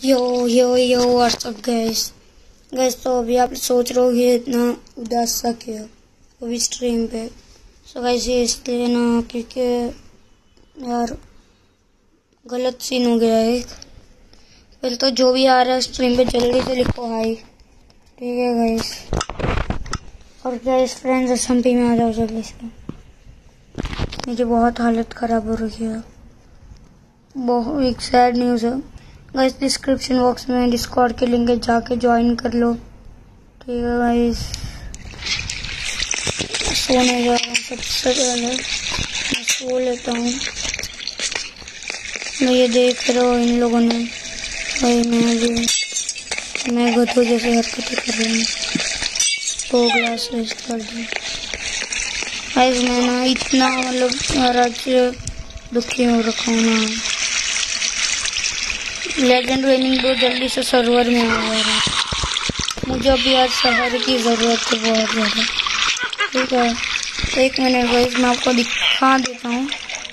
यो WhatsApp guys. तो अभी आप सोच रहे हो कि इतना उदास सा क्यों अभी स्ट्रीम पे। सो गाइस ये इसलिए ना क्योंकि यार गलत सीन हो गया है। पहले तो जो भी आ रहा है स्ट्रीम पे जल्दी से लिखो हाय, ठीक है गाइस। और गाइस फ्रेंड्स SMP में आ जाओ जल्दी से। मुझे बहुत हालत ख़राब हो रही है। बहुत एक सैड न्यूज़ है गाइस। डिस्क्रिप्शन बॉक्स में डिस्कॉर्ड के लिंक है, जाके ज्वाइन कर लो, ठीक है गाइस। सोने जा रहा हूँ सबसे पहले, मैं सो लेता हूँ। मैं ये देख रहा हूँ इन लोगों ने भाई, मैं गधों जैसे हरकतें कर रही हूँ। 2 ग्लास वेस्ट कर दी गाइस। मैं ना इतना मतलब यार आज दुखी हो रखा हूँ ना। लेजेंड विनिंग बहुत जल्दी से सर्वर में आ जा रहा है। मुझे अभी आज शहर की ज़रूरत है बहुत ज़्यादा, ठीक है। तो 1 मिनट गाइस मैं आपको दिखा देता हूँ।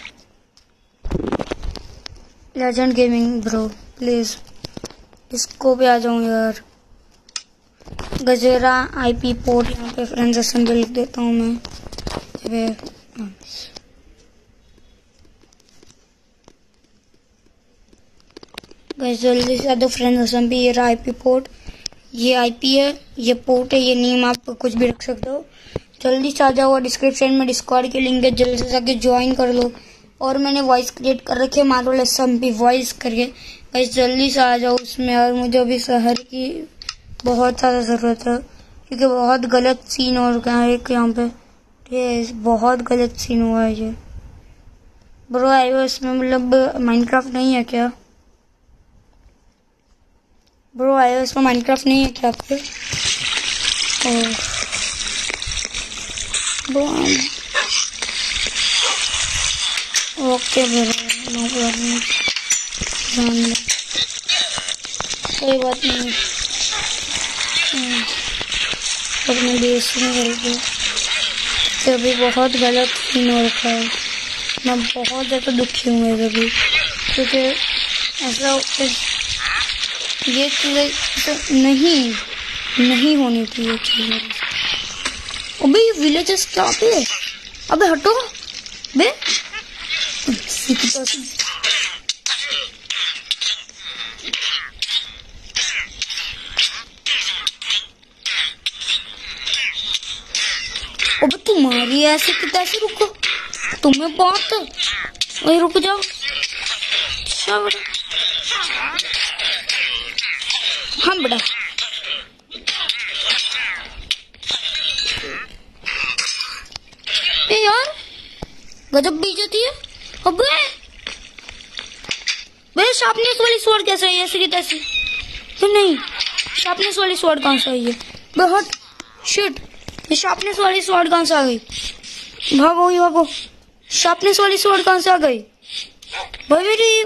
लेजेंड गेमिंग ब्रो प्लीज़ इसको भी आ जाऊँ यार। गजेरा IP पोर्ट यहाँ पे फ्रेंड्स असेंबली लिख देता हूँ मैं। गाइस जल्दी से आ दो फ्रेंड्स असेंबली। ये रहा IP पोर्ट, ये IP है, ये पोर्ट है, ये नेम आप कुछ भी रख सकते हो। जल्दी से आ जाओ। डिस्क्रिप्शन में डिस्कॉर्ड की लिंक है, जल्दी से जाके ज्वाइन कर लो। और मैंने वॉइस क्रिएट कर रखी है मार्वल SMP वॉइस करके। गाइस जल्दी से आ जाओ उसमें। और मुझे अभी शहर की बहुत ज़्यादा ज़रूरत है क्योंकि बहुत गलत सीन हो गया है एक यहाँ पे, ठीक है। बहुत गलत सीन हुआ है ये ब्रो। आयो इसमें मतलब माइनक्राफ्ट नहीं है क्या ब्रो? आयो इसमें माइनक्राफ्ट नहीं है क्या आपके? ओके ब्रो, नो प्रॉब्लम, कोई बात नहीं। अपने देश में करके तो अभी बहुत गलत सीन हो रखा है। मैं बहुत ज़्यादा दुखी हूँ अभी क्योंकि ऐसा ये चीज़ें नहीं होनी थी ये चीज़ें। अबे ये विलेजेस क्या पे? अबे हटो बे। अबे तुम्हारी ऐसे कैसे रुको? तुम्हें बहुत वही रुक जाओ। हाँ बड़ा यार गजब बेइज्जती है। अबे बे शार्पनेस वाली स्वॉर्ड कैसे है? ऐसे की तैसे तो नहीं। शार्पनेस वाली स्वॉर्ड कहाँ से आई है? बे हट शिट, ये शार्पनेस वाली स्वॉर्ड कहाँ से आ गई? भागो ही भागो। शार्पनेस वाली स्वॉर्ड कहाँ से आ गई भाई?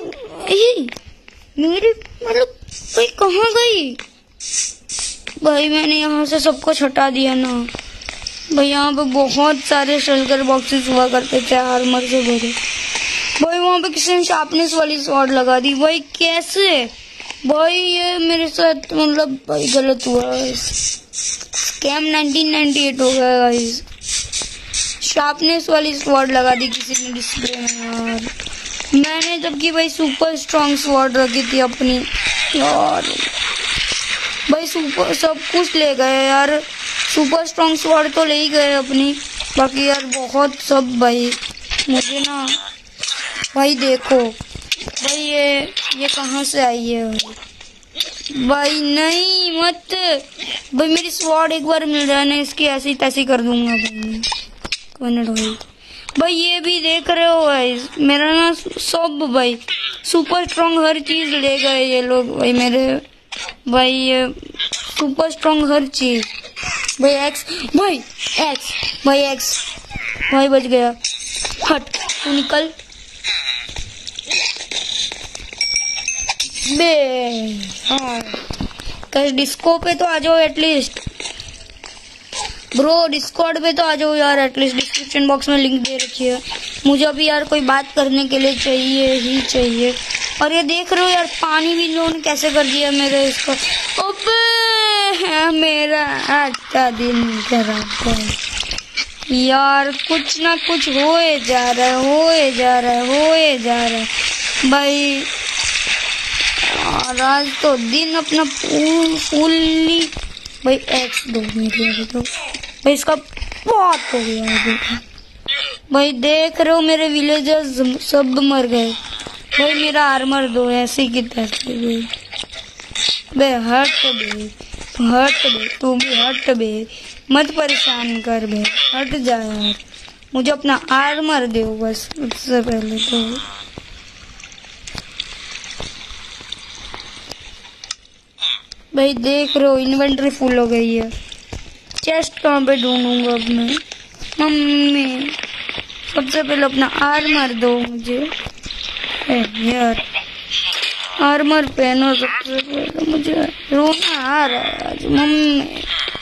मेरी मतलब भाई कहाँ गई भाई? मैंने यहाँ से सब कुछ हटा दिया ना भाई। यहाँ पे बहुत सारे शल्कर बॉक्सेस हुआ करते थे आर्मर से भरे भाई। वहाँ पे किसी ने शार्पनेस वाली स्वॉर्ड लगा दी भाई। कैसे भाई? ये मेरे साथ मतलब भाई गलत हुआ। स्कैम 1998 हो गया गाइस। शार्पनेस वाली स्वॉर्ड लगा दी किसी ने डिस्प्ले में यार। मैंने जबकि भाई सुपर स्ट्रॉन्ग स्वॉर्ड रखी थी अपनी यार। भाई सुपर सब कुछ ले गए यार। सुपर स्ट्रॉन्ग स्वॉर्ड तो ले ही गए अपनी, बाकी यार बहुत सब भाई। मुझे ना भाई देखो भाई ये कहाँ से आई है भाई? नहीं मत भाई। मेरी स्वॉर्ड एक बार मिल जाए ना, इसकी ऐसी तैसी कर दूंगा भाई। भाई ये भी देख रहे हो भाई मेरा ना सब भाई सुपर स्ट्रॉन्ग हर चीज ले गए ये लोग भाई मेरे भाई। ये सुपर स्ट्रॉन्ग हर चीज भाई। एक्स भाई बच गया। हट तू निकल बे। हाँ कल डिस्को पे तो आ जाओ एटलीस्ट ब्रो। डिस्कॉर्ड पे तो आ जाओ यार एटलीस्ट। डिस्क्रिप्शन बॉक्स में लिंक दे रखी है। मुझे अभी यार कोई बात करने के लिए चाहिए ही चाहिए। और ये देख रहे हो यार, पानी भी लोन कैसे कर दिया मेरे इसको। अबे मेरा अच्छा दिन खराब कर यार। कुछ ना कुछ होए जा रहा है भाई। और आज तो दिन अपना फुल्ली भाई एक्स दो मेरे तो भाई, इसका बहुत हो गया भाई। देख रहे हो मेरे विलेजर्स सब मर गए भाई। मेरा आर्मर दो ऐसे की तैसे बे। हट बे, तू भी हट बे, मत परेशान कर बे, हट जा यार। मुझे अपना आर्मर दो बस सबसे पहले तो। भाई देख रहे हो इन्वेंटरी फुल हो गई है। चेस्ट कहाँ पे ढूंढूंगा अब मैं। मम्मी सबसे पहले अपना आर्मर दो मुझे यार। आर्मर पहनो सबसे पहले। मुझे रोना आ रहा है आज मम्मी।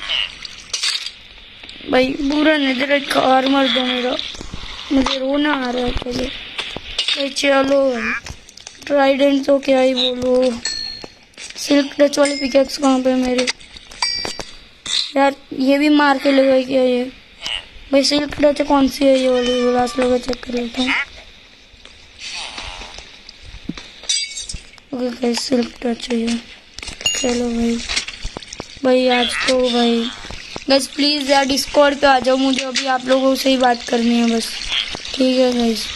भाई पूरा नेदरराइट का आर्मर दो मेरा, मुझे रोना आ रहा है पहले भाई। चलो ट्राइडेंट तो क्या ही बोलो। सिल्क टच वाली पिकेक्स कहाँ पे मेरी यार। ये भी मार के ले गई क्या ये भाई। सिल्क टच कौन सी है ये वाली, लास्ट लगा चेक कर लेता हूँ। ओके सिल्क टच है ये। चलो भाई आज तो भाई बस प्लीज यार डिस्कॉर्ड पे आ जाओ। मुझे अभी आप लोगों से ही बात करनी है बस, ठीक है गाइस।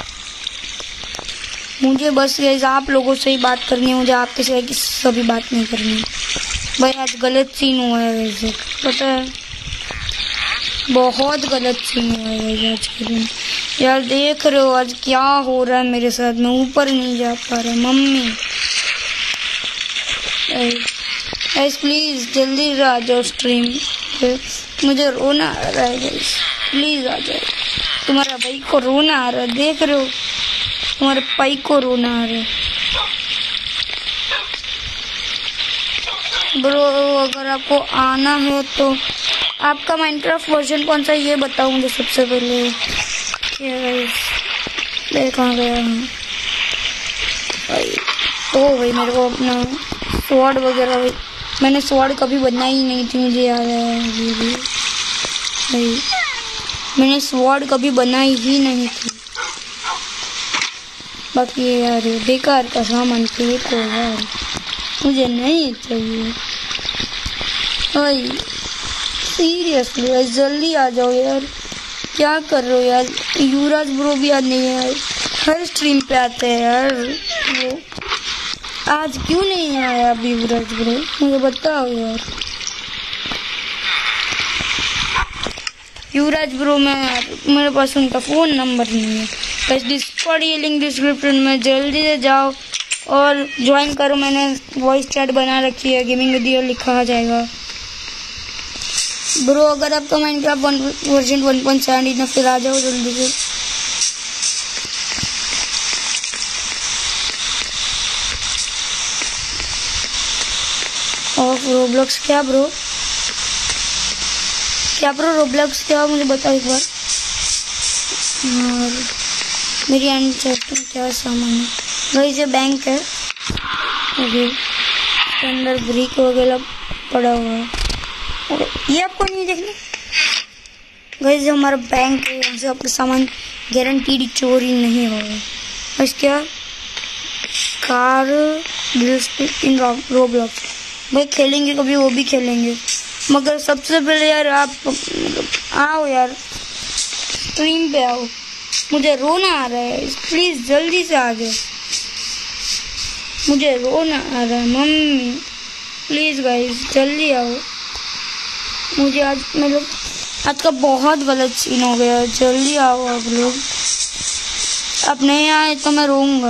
मुझे बस गाइस आप लोगों से ही बात करनी है। मुझे आपके सिवाय किसी से भी बात नहीं करनी भाई। आज गलत सीन हुआ है वैसे, पता है बहुत गलत सीन हुआ है वैसे आज के दिन यार। देख रहे हो आज क्या हो रहा है मेरे साथ। मैं ऊपर नहीं जा पा रहा मम्मी। गाइस प्लीज जल्दी आ जाओ स्ट्रीम पे, मुझे रोना आ रहा है गाइस। प्लीज आ जाओ, तुम्हारा भाई को रोना आ रहा है। देख रहे हो तुम्हारे भाई को रोना आ रहा है ब्रो। अगर आपको आना है तो आपका माइनक्राफ्ट वर्जन कौन सा ये बताओ मुझे सबसे पहले। कहाँ गया भाई। तो भाई मेरे को अपना स्वॉर्ड वगैरह भाई, मैंने स्वॉर्ड कभी बनाई ही नहीं थी, मुझे याद है ये भी भाई। मैंने स्वॉर्ड कभी बनाई ही नहीं थी। बाकी यार बेकार का सामान फेंक हो यार, मुझे नहीं चाहिए भाई। सीरियसली यार जल्दी आ जाओ यार। क्या कर रहे हो यार। युवराज ब्रो भी आज नहीं है, हर स्ट्रीम पे आते हैं यार वो। आज क्यों नहीं आया अभी युवराज ब्रो, मुझे बताओ यार। युवराज ब्रो में मेरे पास उनका फ़ोन नंबर नहीं है। बस डिस्कॉर्ड ये लिंक डिस्क्रिप्शन में, जल्दी से जाओ और ज्वाइन करो। मैंने वॉइस चैट बना रखी है, गेमिंग वीडियो लिखा आ जाएगा ब्रो। अगर आपका माइनक्राफ्ट वर्जन 1.7 ना फिर आ जाओ जल्दी से। और रोब्लॉक्स क्या ब्रो, रोब्लॉक्स क्या मुझे बताओ एक बार। और मेरी एंड चेस्ट में क्या सामान है भाई। ये बैंक है ओके, इसके अंदर ब्रिक वगैरह पड़ा हुआ है। ये आपको नहीं देखना गाइस, जो हमारा बैंक है यहाँ से आपका सामान गारंटीड चोरी नहीं होगा। बस क्या कार इन रोब्लॉक्स भाई खेलेंगे कभी, वो भी खेलेंगे। मगर सबसे पहले यार आप आओ यार, स्ट्रीम पे आओ। मुझे रोना आ रहा है, प्लीज जल्दी से आ जाओ। मुझे रोना आ रहा है मम्मी, प्लीज गाइस जल्दी आओ। मुझे आज आज का बहुत गलत सीन हो गया, जल्दी आओ आप लोग। अब नहीं आए तो मैं रोऊंगा।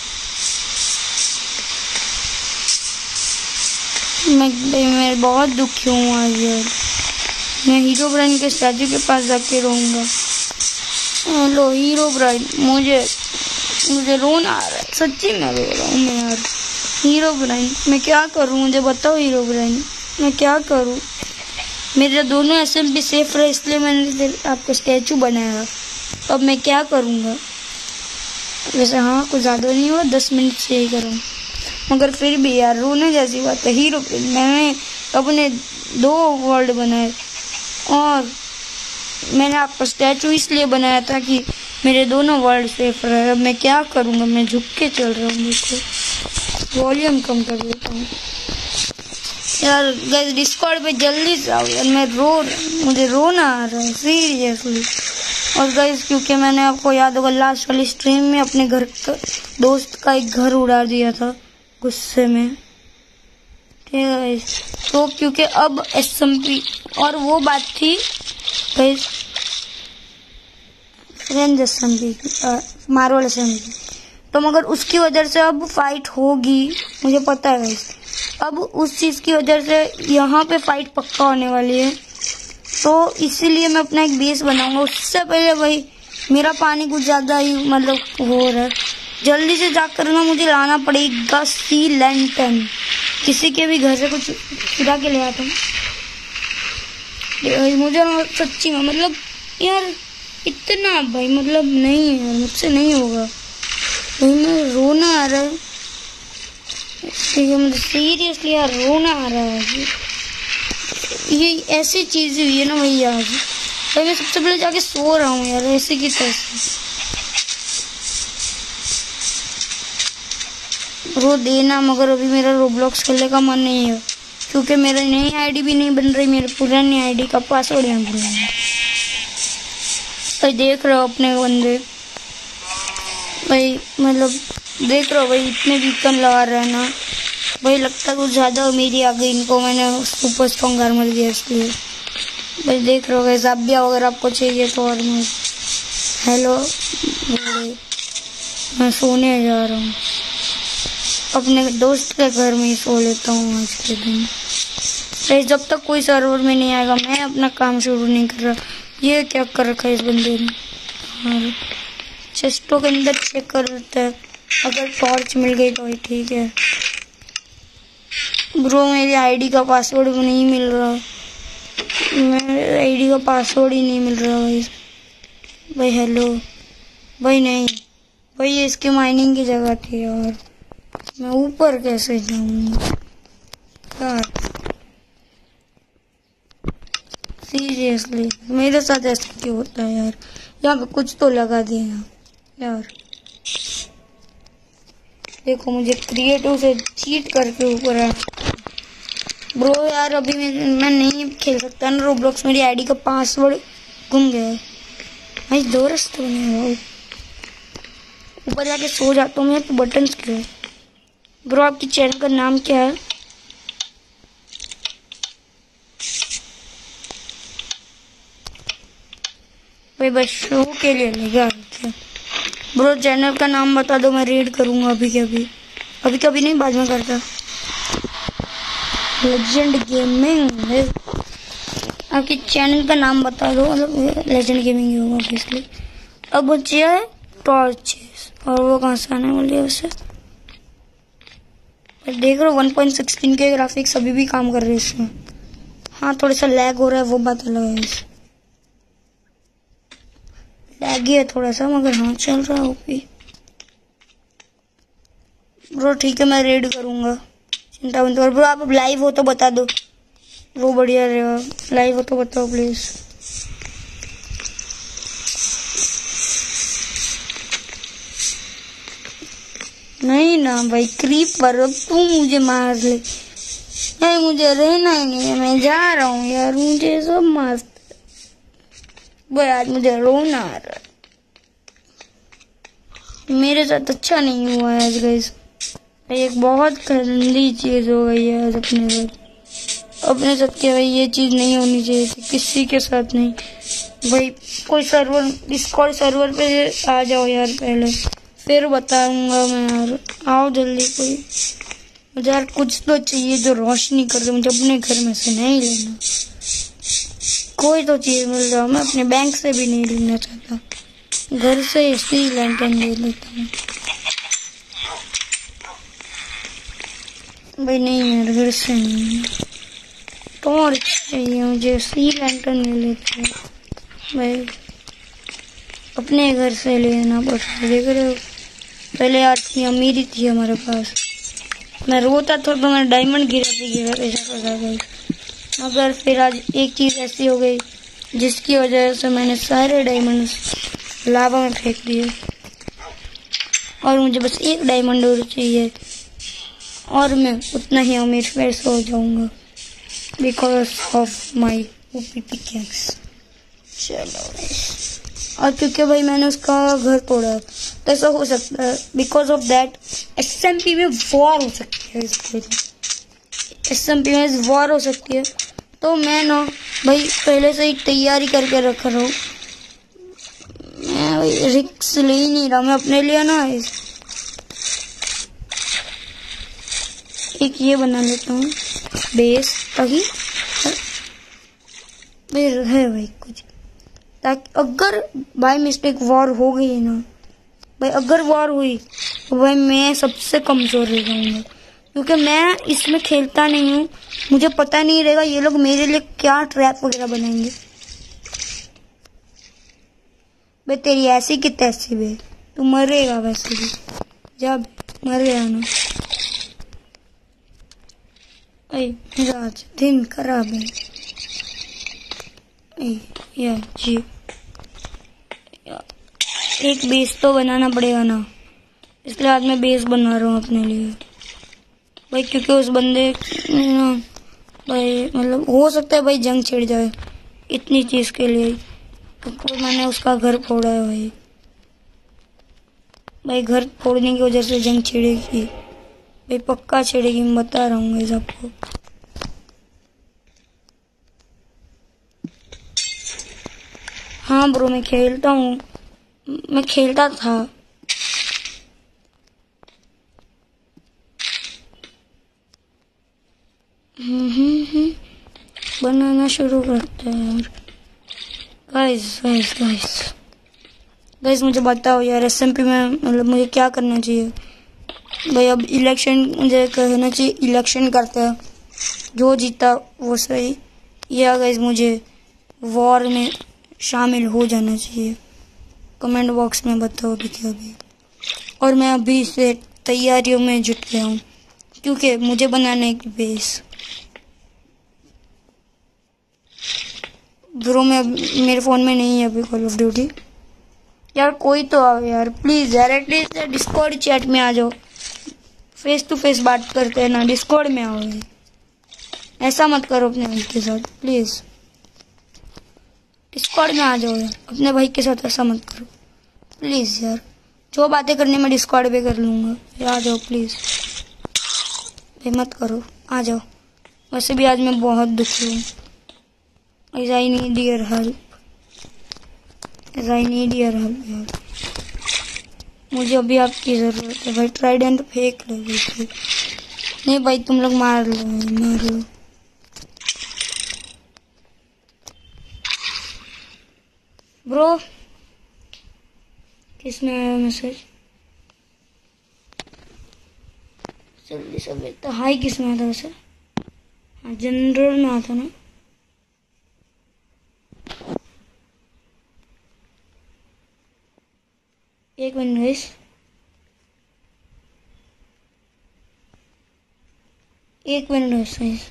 मैं बहुत दुखी हूँ आज यार। मैं हीरो ब्राइन के स्टैचू के पास जाके रोऊंगा। हेलो हीरो ब्राइन, मुझे रोना आ रहा है, सच्ची में रो रहा हूँ मैं यार। हीरो ब्राइन मैं क्या करूँ, मुझे बताओ हीरो ब्राइन मैं क्या करूँ। मेरे दोनों SMP सेफ रहे इसलिए मैंने आपका स्टैचू बनाया। अब मैं क्या करूँगा वैसे हाँ कुछ ज़्यादा नहीं हुआ, 10 मिनट से ही करूँ, मगर फिर भी यार रोने जैसी बात है। हीरो मैंने अपने 2 वर्ल्ड बनाए और मैंने आपका स्टैचू इसलिए बनाया था कि मेरे दोनों वर्ल्ड सेफ रहे। अब मैं क्या करूँगा, मैं झुक के चल रहा हूँ। देखो वॉल्यूम कम कर देता हूँ यार। गाइस डिस्कॉर्ड पे जल्दी से आओ यार, मुझे रोना आ रहा है सीरियसली। और गाइस क्योंकि मैंने आपको याद होगा लास्ट वाली स्ट्रीम में अपने घर का दोस्त का एक घर उड़ा दिया था गुस्से में, ठीक है गाइस। तो क्योंकि अब SMP और वो बात थी guys range SMP Marvel SMP, तो मगर उसकी वजह से अब फाइट होगी, मुझे पता है गाइस। अब उस चीज़ की वजह से यहाँ पे फाइट पक्का होने वाली है, तो इसीलिए मैं अपना एक बेस बनाऊंगा। उससे पहले भाई मेरा पानी कुछ ज़्यादा ही मतलब हो रहा है, जल्दी से जाकर ना मुझे लाना पड़ेगा सी लैंटर्न। किसी के भी घर से कुछ चुरा के ले आता हूँ। मुझे ना सच्ची में मतलब यार इतना भाई मतलब नहीं है यार, मुझसे नहीं होगा भाई, मैं रोना आ रहा है, ठीक है मुझे सीरियसली यार रोना आ रहा है। ये ऐसी चीज़ हुई है ना भैया आज भाई, मैं सबसे पहले जाके सो रहा हूँ यार ऐसे की तैसे। रो देना, मगर अभी मेरा रोब्लॉक्स खेलने का मन नहीं है क्योंकि मेरा नई आईडी भी नहीं बन रही, मेरे पुरानी आईडी का पासवर्ड यहाँ भूल गया। भाई देख रहे हो अपने बंदे भाई, मतलब देख रहे हो भाई इतने बीकन लगा रहे हैं ना भाई, लगता है कुछ ज़्यादा मेरी आ गई, इनको मैंने सुपर स्ट्रॉन्ग आर्मर दिया इसलिए। भाई देख रहे हो गाइस, आप भी अगर आपको चाहिए तो आर्मर। हेलो मैं सोने जा रहा हूँ, अपने दोस्त के घर में ही सो लेता हूँ आज के दिन। भाई जब तक कोई सर्वर में नहीं आएगा मैं अपना काम शुरू नहीं कर रहा। ये क्या कर रखा है इस बंदे ने, और चेस्टों के अंदर चेक कर लेते हैं, अगर टॉर्च मिल गई तो ठीक है। ब्रो मेरी आईडी का पासवर्ड नहीं मिल रहा, मेरे आईडी का पासवर्ड ही नहीं मिल रहा भाई। भाई हेलो भाई, नहीं भाई ये इसकी माइनिंग की जगह थी यार, मैं ऊपर कैसे जाऊँ यार, सीरियसली मेरे साथ ऐसा क्यों होता है यार। यहाँ पे कुछ तो लगा दिया यार, देखो मुझे क्रिएटिव से चीट करके ऊपर है ब्रो यार। अभी मैं नहीं खेल सकता ना रोब्लॉक्स, मेरी आईडी का पासवर्ड गुम गया है भाई। 2 रास्ते बने हुए, ऊपर जाके सो जाता हूँ मैं तो बटन क्यों है। ब्रो आपकी चैनल का नाम क्या है? भाई बस शो के लिए लगा ब्रो, चैनल का नाम बता दो, मैं रीड करूँगा अभी कभी नहीं, बाद में करता। लेजेंड गेमिंग, आपके चैनल का नाम बता दो, मतलब लेजेंड गेमिंग ही होगा ऑब्वियसली। अब बच्चे है टॉर्चेस, और वो कहाँ से आने वाली है वैसे। देख रहे हो 1.16 के ग्राफिक्स अभी भी काम कर रहे हैं इसमें। हाँ थोड़ा सा लैग हो रहा है वो बात अलग है, लैग ही है थोड़ा सा, मगर हाँ चल रहा है ओपी। ब्रो ठीक है मैं रेड करूँगा, चिंता मत करो। ब्रो आप अब लाइव हो तो बता दो, वो बढ़िया रहेगा। लाइव हो तो बताओ प्लीज। नहीं ना भाई क्रीपर, अब तू मुझे मार ले यार, मुझे रहना ही नहीं है, मैं जा रहा हूँ यार, मुझे सब मारते भाई। आज मुझे रोना आ रहा है, मेरे साथ अच्छा नहीं हुआ है आज गाइस। एक बहुत गंदी चीज हो गई है आज अपने साथ क्या भाई, ये चीज नहीं होनी चाहिए थी, किसी के साथ नहीं भाई। कोई सर्वर डिस्कॉर्ड सर्वर पे आ जाओ यार पहले, फिर बताऊंगा मैं यार। आओ जल्दी कोई, मुझे यार कुछ तो चाहिए जो रोशनी कर दे, मुझे अपने घर में से नहीं लेना, कोई तो चीज मिल जाओ। मैं अपने बैंक से भी नहीं लेना चाहता, घर से इसी लैंटर्न ले लेता हूँ भाई। नहीं यार घर से नहीं, टॉर्च चाहिए मुझे, सी लैंटर्न ले लेते हैं भाई, अपने घर से लेना पड़ता है। देख रहे हो पहले यार इतनी अमीरी थी हमारे पास, मैं रोता था तो मैं डायमंड गिरा पैसा फंसा गई। मगर फिर आज एक चीज़ ऐसी हो गई जिसकी वजह से मैंने सारे डायमंड लावा में फेंक दिए और मुझे बस एक डायमंड और चाहिए और मैं उतना ही अमीर फिर से हो जाऊंगा because of my OP pickaxe. चलो, और क्योंकि भाई मैंने उसका घर तोड़ा तो ऐसा हो सकता है बिकॉज ऑफ दैट SMP में वॉर हो सकती है, SMP में वॉर हो सकती है। तो मैं ना भाई पहले से ही तैयारी करके रख रहा हूँ, मैं भाई रिस्क ले ही नहीं रहा मैं अपने लिए ना। एक ये बना लेता हूँ बेस ताकि है भाई कुछ, ताकि अगर बाय मिस्टेक वॉर हो गई ना भाई, अगर वॉर हुई तो भाई मैं सबसे कमजोर रह जाऊंगा क्योंकि मैं इसमें खेलता नहीं हूँ, मुझे पता नहीं रहेगा ये लोग मेरे लिए क्या ट्रैप वगैरह बनाएंगे। भाई तेरी ऐसी की तैसी बे, तू मरेगा वैसे भी, जब मर गया ना मेरा आज दिन खराब है। यार जी एक बेस तो बनाना पड़ेगा ना, इसलिए आज मैं बेस बना रहा हूँ अपने लिए भाई, क्योंकि उस बंदे ने ना भाई मतलब हो सकता है भाई जंग छिड़ जाए इतनी चीज के लिए, क्योंकि मैंने उसका घर फोड़ा है भाई। भाई घर फोड़ने की वजह से जंग छिड़ेगी भाई, पक्का छिड़ेगी, मैं बता रहा हूँ सबको। हाँ ब्रो मैं खेलता हूँ, मैं खेलता था। बनाना शुरू करते हैं यार। गाइस गाइस गाइस गाइस मुझे बताओ यार SMP में मतलब मुझे क्या करना चाहिए भाई। अब इलेक्शन मुझे कहना चाहिए, इलेक्शन करते हैं, जो जीता वो सही, या गाइस मुझे वॉर में शामिल हो जाना चाहिए। कमेंट बॉक्स में बताओ अभी क्या भी। और मैं अभी से तैयारियों में जुट गया हूँ क्योंकि मुझे बनाना है बेस। ब्रो में मेरे फ़ोन में नहीं है अभी कॉल ऑफ ड्यूटी। यार कोई तो आओ यार प्लीज़ यार, एटलीस्ट डिस्कॉर्ड चैट में आ जाओ, फेस टू फेस बात करते हैं ना, डिस्कॉर्ड में आओ। ऐसा मत करो अपने भाई के साथ प्लीज़, डिस्कॉर्ड में आ जाओ यार, अपने भाई के साथ ऐसा मत करो प्लीज़ यार। जो बातें करनी मैं डिस्कॉर्ड पे कर लूँगा, आ जाओ प्लीज़ भाई, मत करो, आ जाओ। वैसे भी आज मैं बहुत दुखी हूँ। I need your help, I need your help यार, मुझे अभी आपकी ज़रूरत है भाई। ट्राइडेंट फेंक लो बिल्कुल नहीं भाई, तुम लोग मार लो मार लो। ब्रो किसमें आया मैसेज? जल्दी से बेटा, हाई किसमें आता वैसे? हाँ जनरल में आता ना। एक मिनट गाइस, एक मिनट गाइस।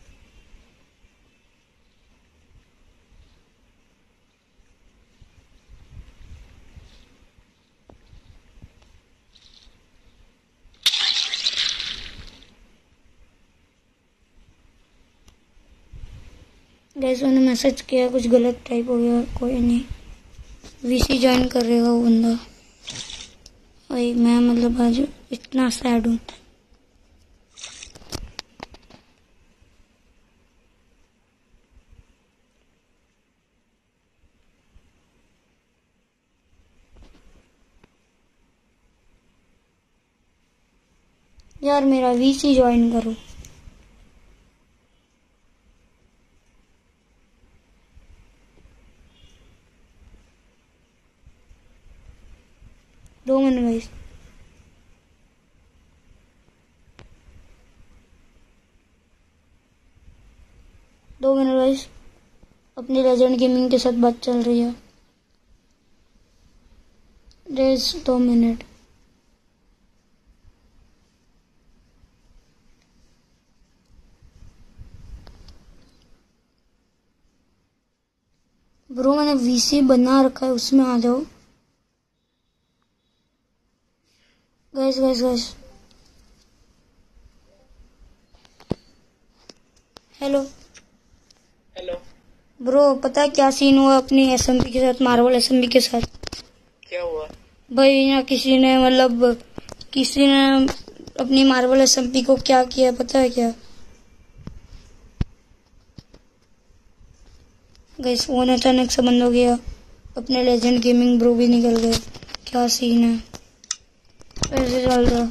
गैस मैंने मैसेज किया, कुछ गलत टाइप हो गया, कोई नहीं। VC ज्वाइन कर रहेगा वो बंदा भाई। मैं मतलब आज इतना सैड हूँ। यार मेरा VC ज्वाइन करो। दो मिनट गाइस, दो मिनट गाइस, अपनी लेजेंड गेमिंग के साथ बात चल रही है। 2 मिनट। ब्रो मैंने वीसी बना रखा है, उसमें आ जाओ। Guys guys guys, hello hello bro, पता है क्या सीन हुआ अपनी एसएमपी के साथ, मार्वल एसएमपी के साथ? क्या हुआ? भाई ना किसी ने अपनी मार्वल एसएमपी को क्या किया पता है क्या? गाइस फोन अचानक से बंद हो गया, अपने लेजेंड गेमिंग ब्रो भी निकल गए। क्या सीन है, कैसे चल रहा?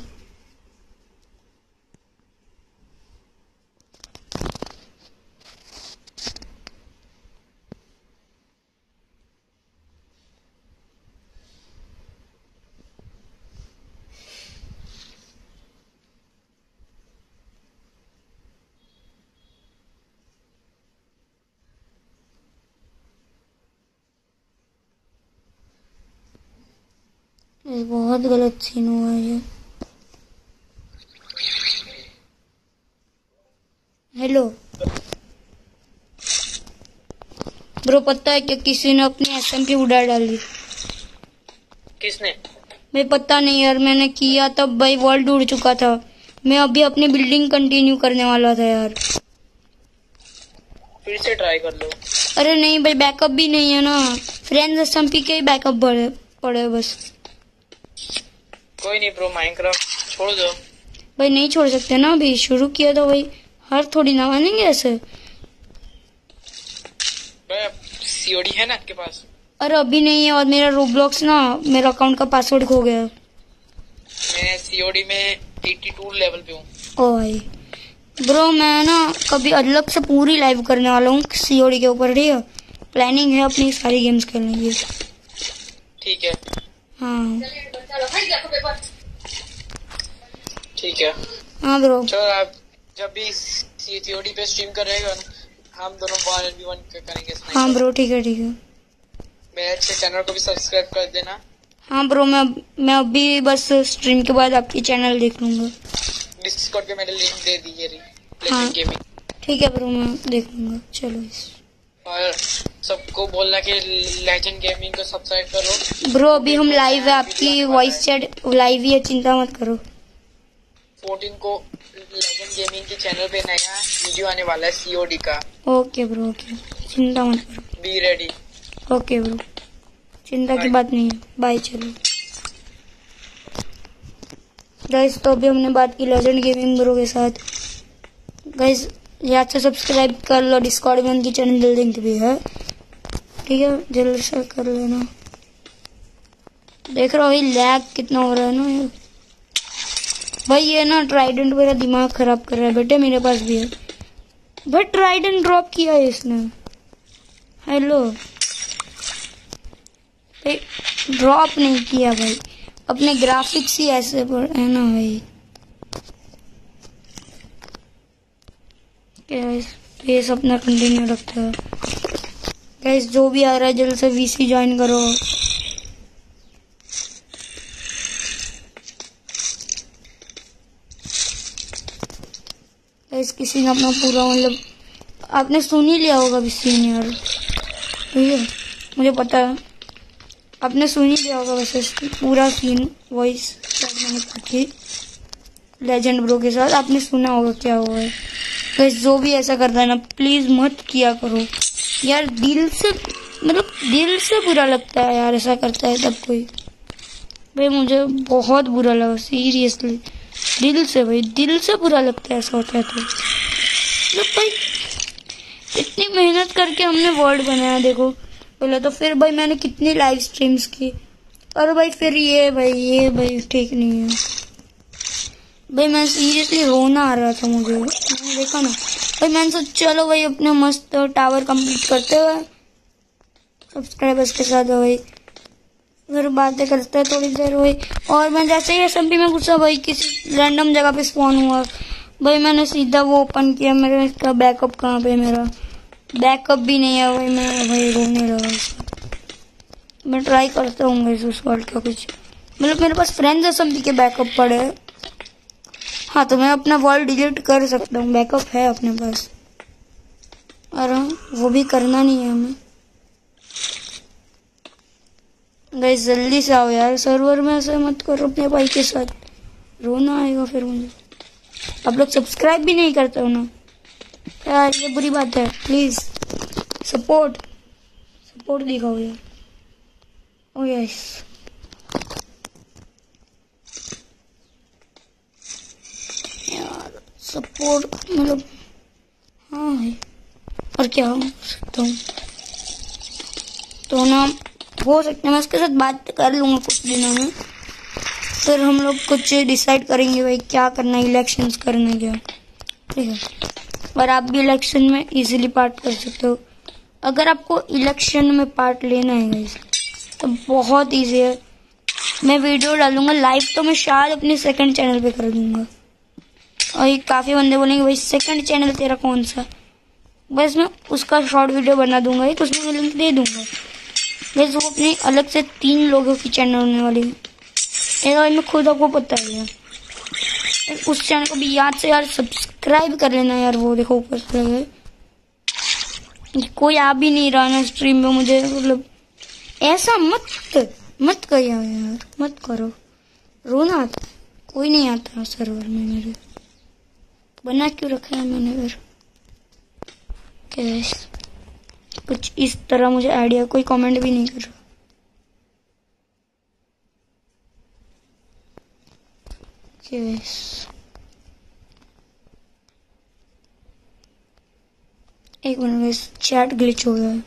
ये बहुत गलत सीन हुआ है ये। हेलो ब्रो, पता है कि किसी ने अपनी एसएमपी उड़ा डाली। किसने? मैं पता नहीं यार, मैंने किया तब भाई वर्ल्ड उड़ चुका था। मैं अभी अपनी बिल्डिंग कंटिन्यू करने वाला था यार। फिर से ट्राई कर लो। अरे नहीं भाई, बैकअप भी नहीं है ना, फ्रेंड्स एसएमपी के ही बैकअप पड़े बस। कोई नहीं ब्रो, माइनक्राफ्ट छोड़ दो। भाई नहीं छोड़ सकते ना, अभी शुरू किया था भाई, हर थोड़ी ना मानेंगे ऐसे। सीओडी है ना आपके पास? अरे अभी नहीं है, और मेरा रोब्लॉक्स ना, मेरा अकाउंट का पासवर्ड खो गया। मैं सीओडी में 82 लेवल पे हूँ। ओ भाई ब्रो, मैं ना कभी अलग से पूरी लाइव करने वाला हूँ सीओडी के ऊपर, ठीक है? प्लानिंग है अपनी सारी गेम्स खेलने की। ठीक है। हाँ ठीक है। हाँ ब्रो, चलो आप जब भी सीओडी पे स्ट्रीम करेगा हम दोनों 1v1 करेंगे। हाँ ब्रो, ठीक है ठीक है। मेरे अच्छे चैनल को भी सब्सक्राइब कर देना। हाँ ब्रो, मैं अभी बस स्ट्रीम के बाद आपकी चैनल देख लूंगा। डिस्कॉर्ड पे मैंने लिंक दे दी है। हाँ गेमिंग। ठीक है ब्रो, मैं देख लूंगा। चलो और सबको बोलना कि लेजेंड गेमिंग को सब्सक्राइब करो। ब्रो, अभी हम लाइव है, आपकी वॉइस चैट लाइव ही है, चिंता मत करो। 14 को लेजेंड गेमिंग के चैनल पे नया वीडियो आने वाला है सीओडी का। ओके ब्रो, ओके, चिंता मत करो। Be ready. ओके ब्रो, चिंता की बात नहीं है। बाय। चलो गाइस, तो अभी हमने बात की लेजेंड गेमिंग ब्रो के साथ। गाइस याद से सब्सक्राइब कर लो, डिस्कॉर्ड में उनकी चैनल लिंक भी है, ठीक है? जल्द से कर लेना। देख रहा हो लैग कितना हो रहा है ना यार। भाई ये ना ट्राइडेंट मेरा दिमाग खराब कर रहा है बेटे, मेरे पास भी है। भाई ट्राइडेंट ड्रॉप किया है इसने। हेलो भाई, ड्रॉप नहीं किया भाई, अपने ग्राफिक्स ही ऐसे है ना भाई। ये सब अपना कंटिन्यू रखता है। गाइस जो भी आ रहा है जल्द से वीसी ज्वाइन करो। गाइस किसी ने अपना पूरा मतलब आपने सुन ही लिया होगा सीन यार, ठीक है? मुझे पता है आपने सुन ही लिया होगा वैसे पूरा सीन, वॉइस मैंने की लेजेंड ब्रो के साथ, आपने सुना होगा क्या हुआ है। गाइस जो भी ऐसा करता है ना, प्लीज मत किया करो यार, दिल से मतलब दिल से बुरा लगता है यार ऐसा करता है तब कोई। भाई मुझे बहुत बुरा लगा सीरियसली, दिल से भाई, दिल से बुरा लगता है ऐसा होता है तो। मतलब भाई इतनी मेहनत करके हमने वर्ल्ड बनाया, देखो पहले तो, फिर भाई मैंने कितनी लाइव स्ट्रीम्स की, और भाई फिर ये भाई ठीक नहीं है भाई। मैं सीरियसली रोना आ रहा था मुझे, मैंने देखा ना भाई, मैंने सोचा चलो भाई अपने मस्त टावर कंप्लीट करते हुए सब्सक्राइबर्स के साथ भाई फिर बातें करते हैं थोड़ी देर भाई। और मैं जैसे ही एसएमपी में घुसा भाई, किसी रैंडम जगह पे स्पॉन हुआ भाई, मैंने सीधा वो ओपन किया। मेरे इसका बैकअप कहाँ पे, मेरा बैकअप भी नहीं है भाई। मैं भाई रोने लगा। मैं ट्राई करता हूँ उस वर्ल्ड का कुछ, मतलब मेरे पास फ्रेंड्स एसएमपी के बैकअप पड़े हैं। हाँ तो मैं अपना वर्ल्ड डिलीट कर सकता हूँ, बैकअप है अपने पास, और वो भी करना नहीं है हमें। गाइस जल्दी से आओ यार, सर्वर में ऐसे मत करो अपने भाई के साथ, रोना आएगा फिर मुझे। आप लोग सब्सक्राइब भी नहीं करते हो ना यार, ये बुरी बात है। प्लीज सपोर्ट दिखाओ यार। ओ यस, यार सपोर्ट मतलब हाँ है, और क्या हो सकता हूँ तो ना, हो सकता है मैं उसके साथ बात कर लूँगा कुछ दिनों में, फिर हम लोग कुछ डिसाइड करेंगे भाई क्या करना है, इलेक्शंस करना क्या, ठीक है। और आप भी इलेक्शन में इजीली पार्ट कर सकते हो। अगर आपको इलेक्शन में पार्ट लेना है गाइस तो बहुत इजी है, मैं वीडियो डालूंगा लाइव, तो मैं शायद अपने सेकंड चैनल पे कर दूंगा। और ये काफ़ी बंदे बोलेंगे भाई सेकंड चैनल तेरा कौन सा, बस मैं उसका शॉर्ट वीडियो बना दूंगा, एक उसमें मैं लिंक दे दूंगा। बस वो अपने अलग से 3 लोगों की चैनल होने वाली है, मैं खुद आपको पता है। उस चैनल को भी याद से यार सब्सक्राइब कर लेना यार, वो देखो ऊपर से कोई आ भी नहीं रहा ना स्ट्रीम में मुझे, मतलब ऐसा मत करिए यार, मत करो, रोना आता, कोई नहीं आता सर्वर में मेरे, बना क्यों रखा है मैंने फिर। कैसे कुछ इस तरह मुझे आइडिया, कोई कमेंट भी नहीं कर रहा। एक मिनट, चैट ग्लिच हो गया है।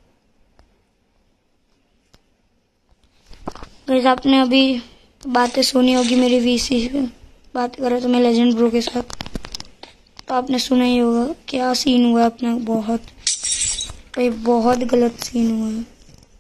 वैसे आपने अभी बातें सुनी होगी मेरी वीसी पे, बात कर रहा था मैं लेजेंड ब्रो के साथ, तो आपने सुना ही होगा क्या सीन हुआ है अपना, बहुत गलत सीन हुआ है।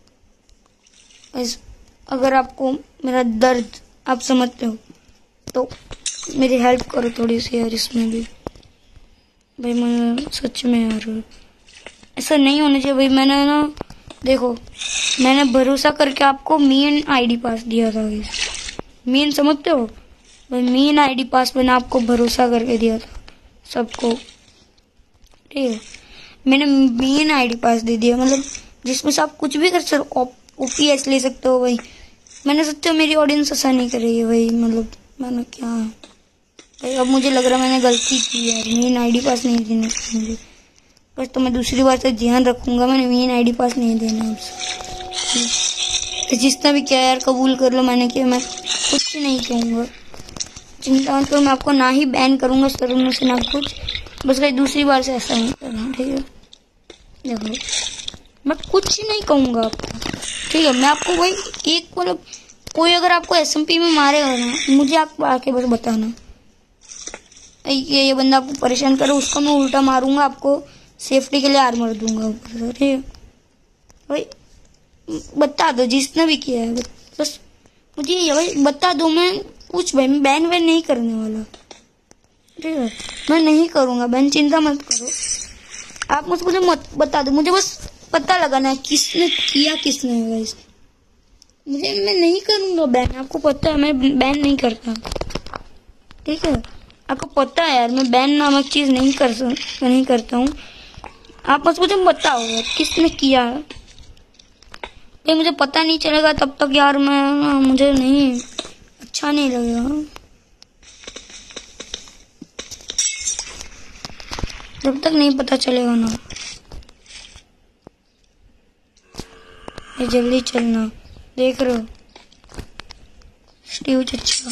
अगर आपको मेरा दर्द आप समझते हो तो मेरी हेल्प करो थोड़ी सी यार इसमें भी भाई, मैं सच में यार ऐसा नहीं होना चाहिए भाई। मैंने ना देखो, मैंने भरोसा करके आपको मेन आईडी पास दिया था, मेन समझते हो भाई, मेन आईडी पास मैंने आपको भरोसा करके दिया था सबको, ठीक है। मैंने मेन आईडी पास दे दिया, मतलब जिसमें से आप कुछ भी कर सकते, ओपीएस ले सकते हो भाई। मैंने सोचा मेरी ऑडियंस ऐसा नहीं करेगी भाई, मतलब मैंने क्या भाई, अब मुझे लग रहा मैंने गलती की यार, मेन आईडी पास नहीं देने का मुझे, बस तो मैं दूसरी बार से ध्यान रखूंगा, मैंने मेन आईडी पास नहीं देना आपसे। तो जितना भी क्या यार कबूल कर लो मैंने किया, मैं कुछ नहीं कहूँगा, चिंता मत करो, मैं आपको ना ही बैन करूँगा सर्वर से ना कुछ, बस कहीं दूसरी बार से ऐसा नहीं करना, ठीक है। देखो मैं कुछ नहीं कहूँगा आपको, ठीक है। मैं आपको वही एक मतलब कोई अगर आपको एसएमपी में मारेगा ना, मुझे आप आके बस बताना ये बंदा आपको परेशान करे, उसको मैं उल्टा मारूंगा, आपको सेफ्टी के लिए आर्मर दूंगा ऊपर से, ठीक है भाई। बता दो जिसने भी किया है, बस मुझे ये भाई बता दो, मैं कुछ भाई मैं बैन वैन नहीं करने वाला, ठीक है। मैं नहीं करूँगा बैन, चिंता मत करो आप, मुझे मत बता दो, मुझे बस पता लगाना है किसने किया किसने गाइस, मैं नहीं करूँगा बैन, आपको पता है मैं बैन नहीं करता, ठीक है। आपको पता है यार मैं बैन नामक चीज नहीं करता हूँ। आप बस मुझे बताओ यार किसने किया है, ये मुझे पता नहीं चलेगा तब तक यार मुझे नहीं अच्छा नहीं लगेगा, जब तक नहीं पता चलेगा ना। ये जल्दी चलना, देख रहे हो स्टीव चच्चा,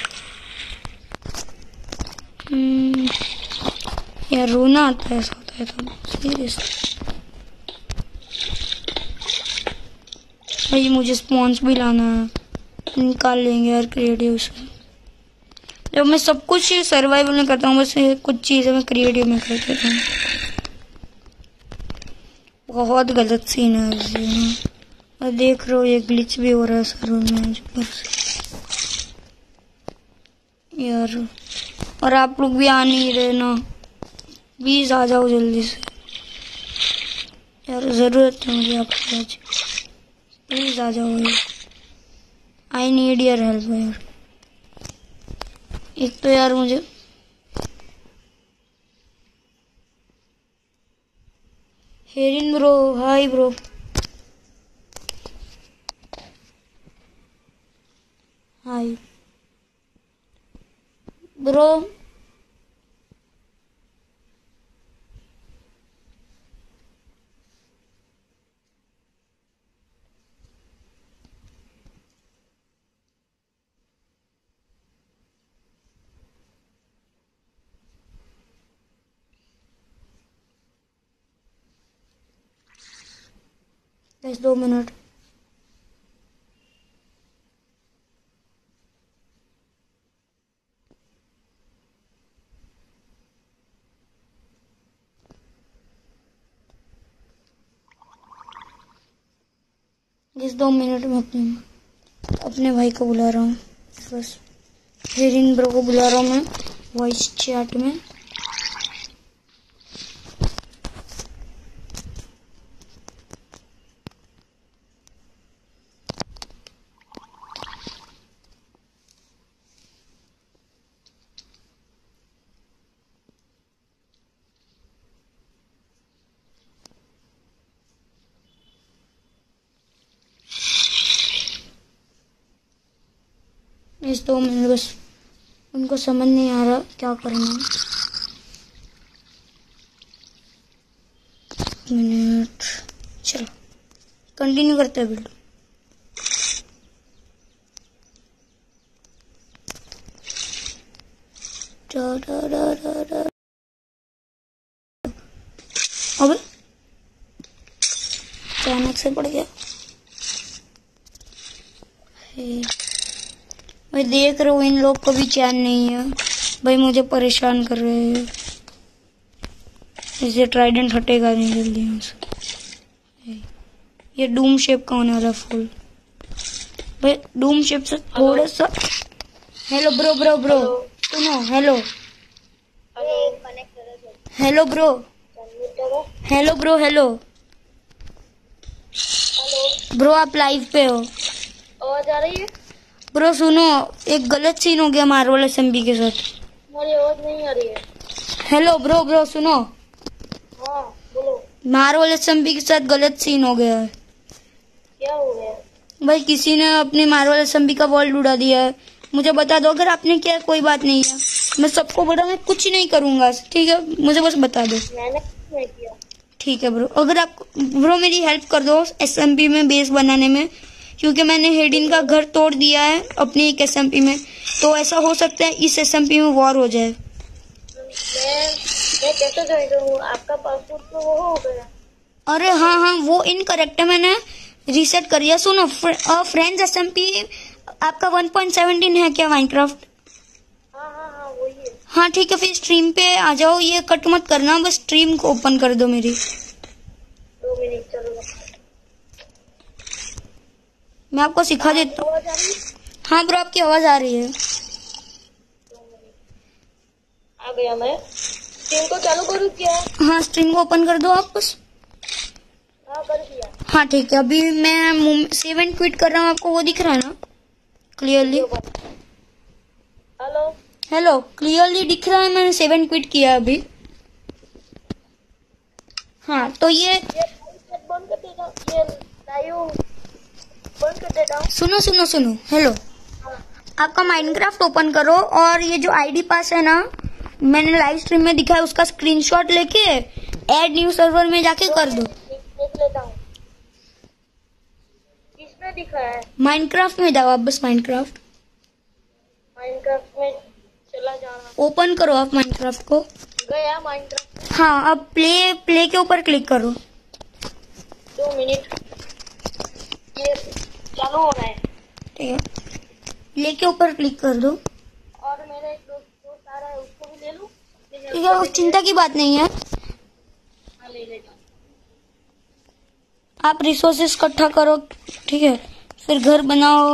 यार रोना आता है, ऐसा होता है तो सीरियस भाई, मुझे स्पॉन्स भी लाना है, निकाल लेंगे यार क्रिएटिव से। जब मैं सब कुछ सर्वाइवल में करता हूँ, बस कुछ चीज़ें मैं क्रिएटिव में कर देता हूँ। बहुत गलत सीन है और देख रहे हो ये ग्लिच भी हो रहा है सर्वर में यार, और आप लोग भी आ नहीं रहे ना, प्लीज आ जाओ जल्दी से यार, जरूरत है मुझे आपकी आज, प्लीज आ जाओ यार, आई नीड योर हेल्प यार। एक तो यार मुझे Herin bro, hi bro, hi bro. बस 2 मिनट। इस 2 मिनट में अपने भाई को बुला रहा हूँ। बस हेरिन ब्रो को बुला रहा हूँ मैं वॉइस चैट में। इस 2 मिनट बस, उनको समझ नहीं आ रहा क्या करना है। मिनट चलो कंटिन्यू करते हैं बिल्ड। अबे अचानक से पड़ गया। मैं देख रहा हूँ इन लोग को भी चैन नहीं है भाई, मुझे परेशान कर रहे हैं। इसे ट्राइडेंट हटेगा नहीं जल्दी यहाँ से। ये डूम शेप का होने वाला फुल भाई, डूम शेप से थोड़ा सा। हेलो ब्रो ब्रो ब्रो सुनो। Hello hello bro. Hello bro. Hello bro, आप लाइव पे हो? आवाज आ रही है ब्रो सुनो, एक गलत सीन हो गया मार्वल एसएमबी के साथ। हमारी आवाज नहीं आ रही है। हेलो ब्रो ब्रो सुनो। हाँ बोलो। मार्वल एसएमबी के साथ गलत सीन हो गया है। क्या हो गया भाई किसी ने अपने मार्वल एसएमबी का वॉल्ट उड़ा दिया है। मुझे बता दो, अगर आपने किया है कोई बात नहीं है, मैं सबको बता, मैं कुछ नहीं करूंगा ठीक है, मुझे बस बता दो। मैंने नहीं किया। ठीक है ब्रो, अगर आप ब्रो मेरी हेल्प कर दो एसएमपी में बेस बनाने में, क्योंकि मैंने हेडिन का घर तोड़ दिया है अपने एक एसएमपी में, तो ऐसा हो सकता है इस एसएमपी में वॉर हो जाए। मैं कैसे ज्वाइन करूँ? आपका पासपोर्ट तो वो हो गया। अरे हाँ हाँ वो इनकरेक्ट है, मैंने रीसेट कर दिया। सुनो फ्रेंड्स एसएमपी आपका 1.17 है क्या माइनक्राफ्ट? हाँ हाँ हाँ वही है। हाँ ठीक है, फिर स्ट्रीम पे आ जाओ, ये कट मत करना, बस स्ट्रीम को ओपन कर दो मेरी। 2 मिनट चलो। मैं आपको सिखा देता हूँ। हाँ ब्रो आपकी आवाज आ रही है। आ गया मैं। स्ट्रीम को चालू करूँ क्या? हाँ स्ट्रीम को ओपन कर दो आप बस। हाँ कर दिया। हाँ ठीक है, अभी मैं सेव एंड क्विट कर रहा हूँ, आपको वो दिख रहा है ना क्लियरली? हेलो हेलो क्लियरली दिख रहा है, मैंने सेव एंड क्विट किया अभी। हाँ तो ये बंद कर देता हूँ, ये लाइव बंद कर देता हूँ। सुनो सुनो सुनो। हेलो आपका माइनक्राफ्ट ओपन करो और ये जो आईडी पास है ना, मैंने लाइव स्ट्रीम में दिखा है, उसका स्क्रीनशॉट लेके ऐड न्यू सर्वर में जाके कर दो। देख लेता हूँ किसमें दिखा है। माइनक्राफ्ट में जाओ आप बस, माइनक्राफ्ट माइनक्राफ्ट में चला जाना। ओपन करो आप माइनक्राफ्ट को। गया माइनक्राफ्ट। हाँ अब प्ले के ऊपर क्लिक करो। 2 मिनट ये चालू हो रहा है। ठीक है, प्ले के ऊपर क्लिक कर दो। और मेरा एक दोस्त आ रहा है, उसको भी ले लूं? ठीक है, चिंता की बात नहीं है, हाँ ले लेता हूँ। आप रिसोर्सेस इकट्ठा करो ठीक है, फिर घर बनाओ।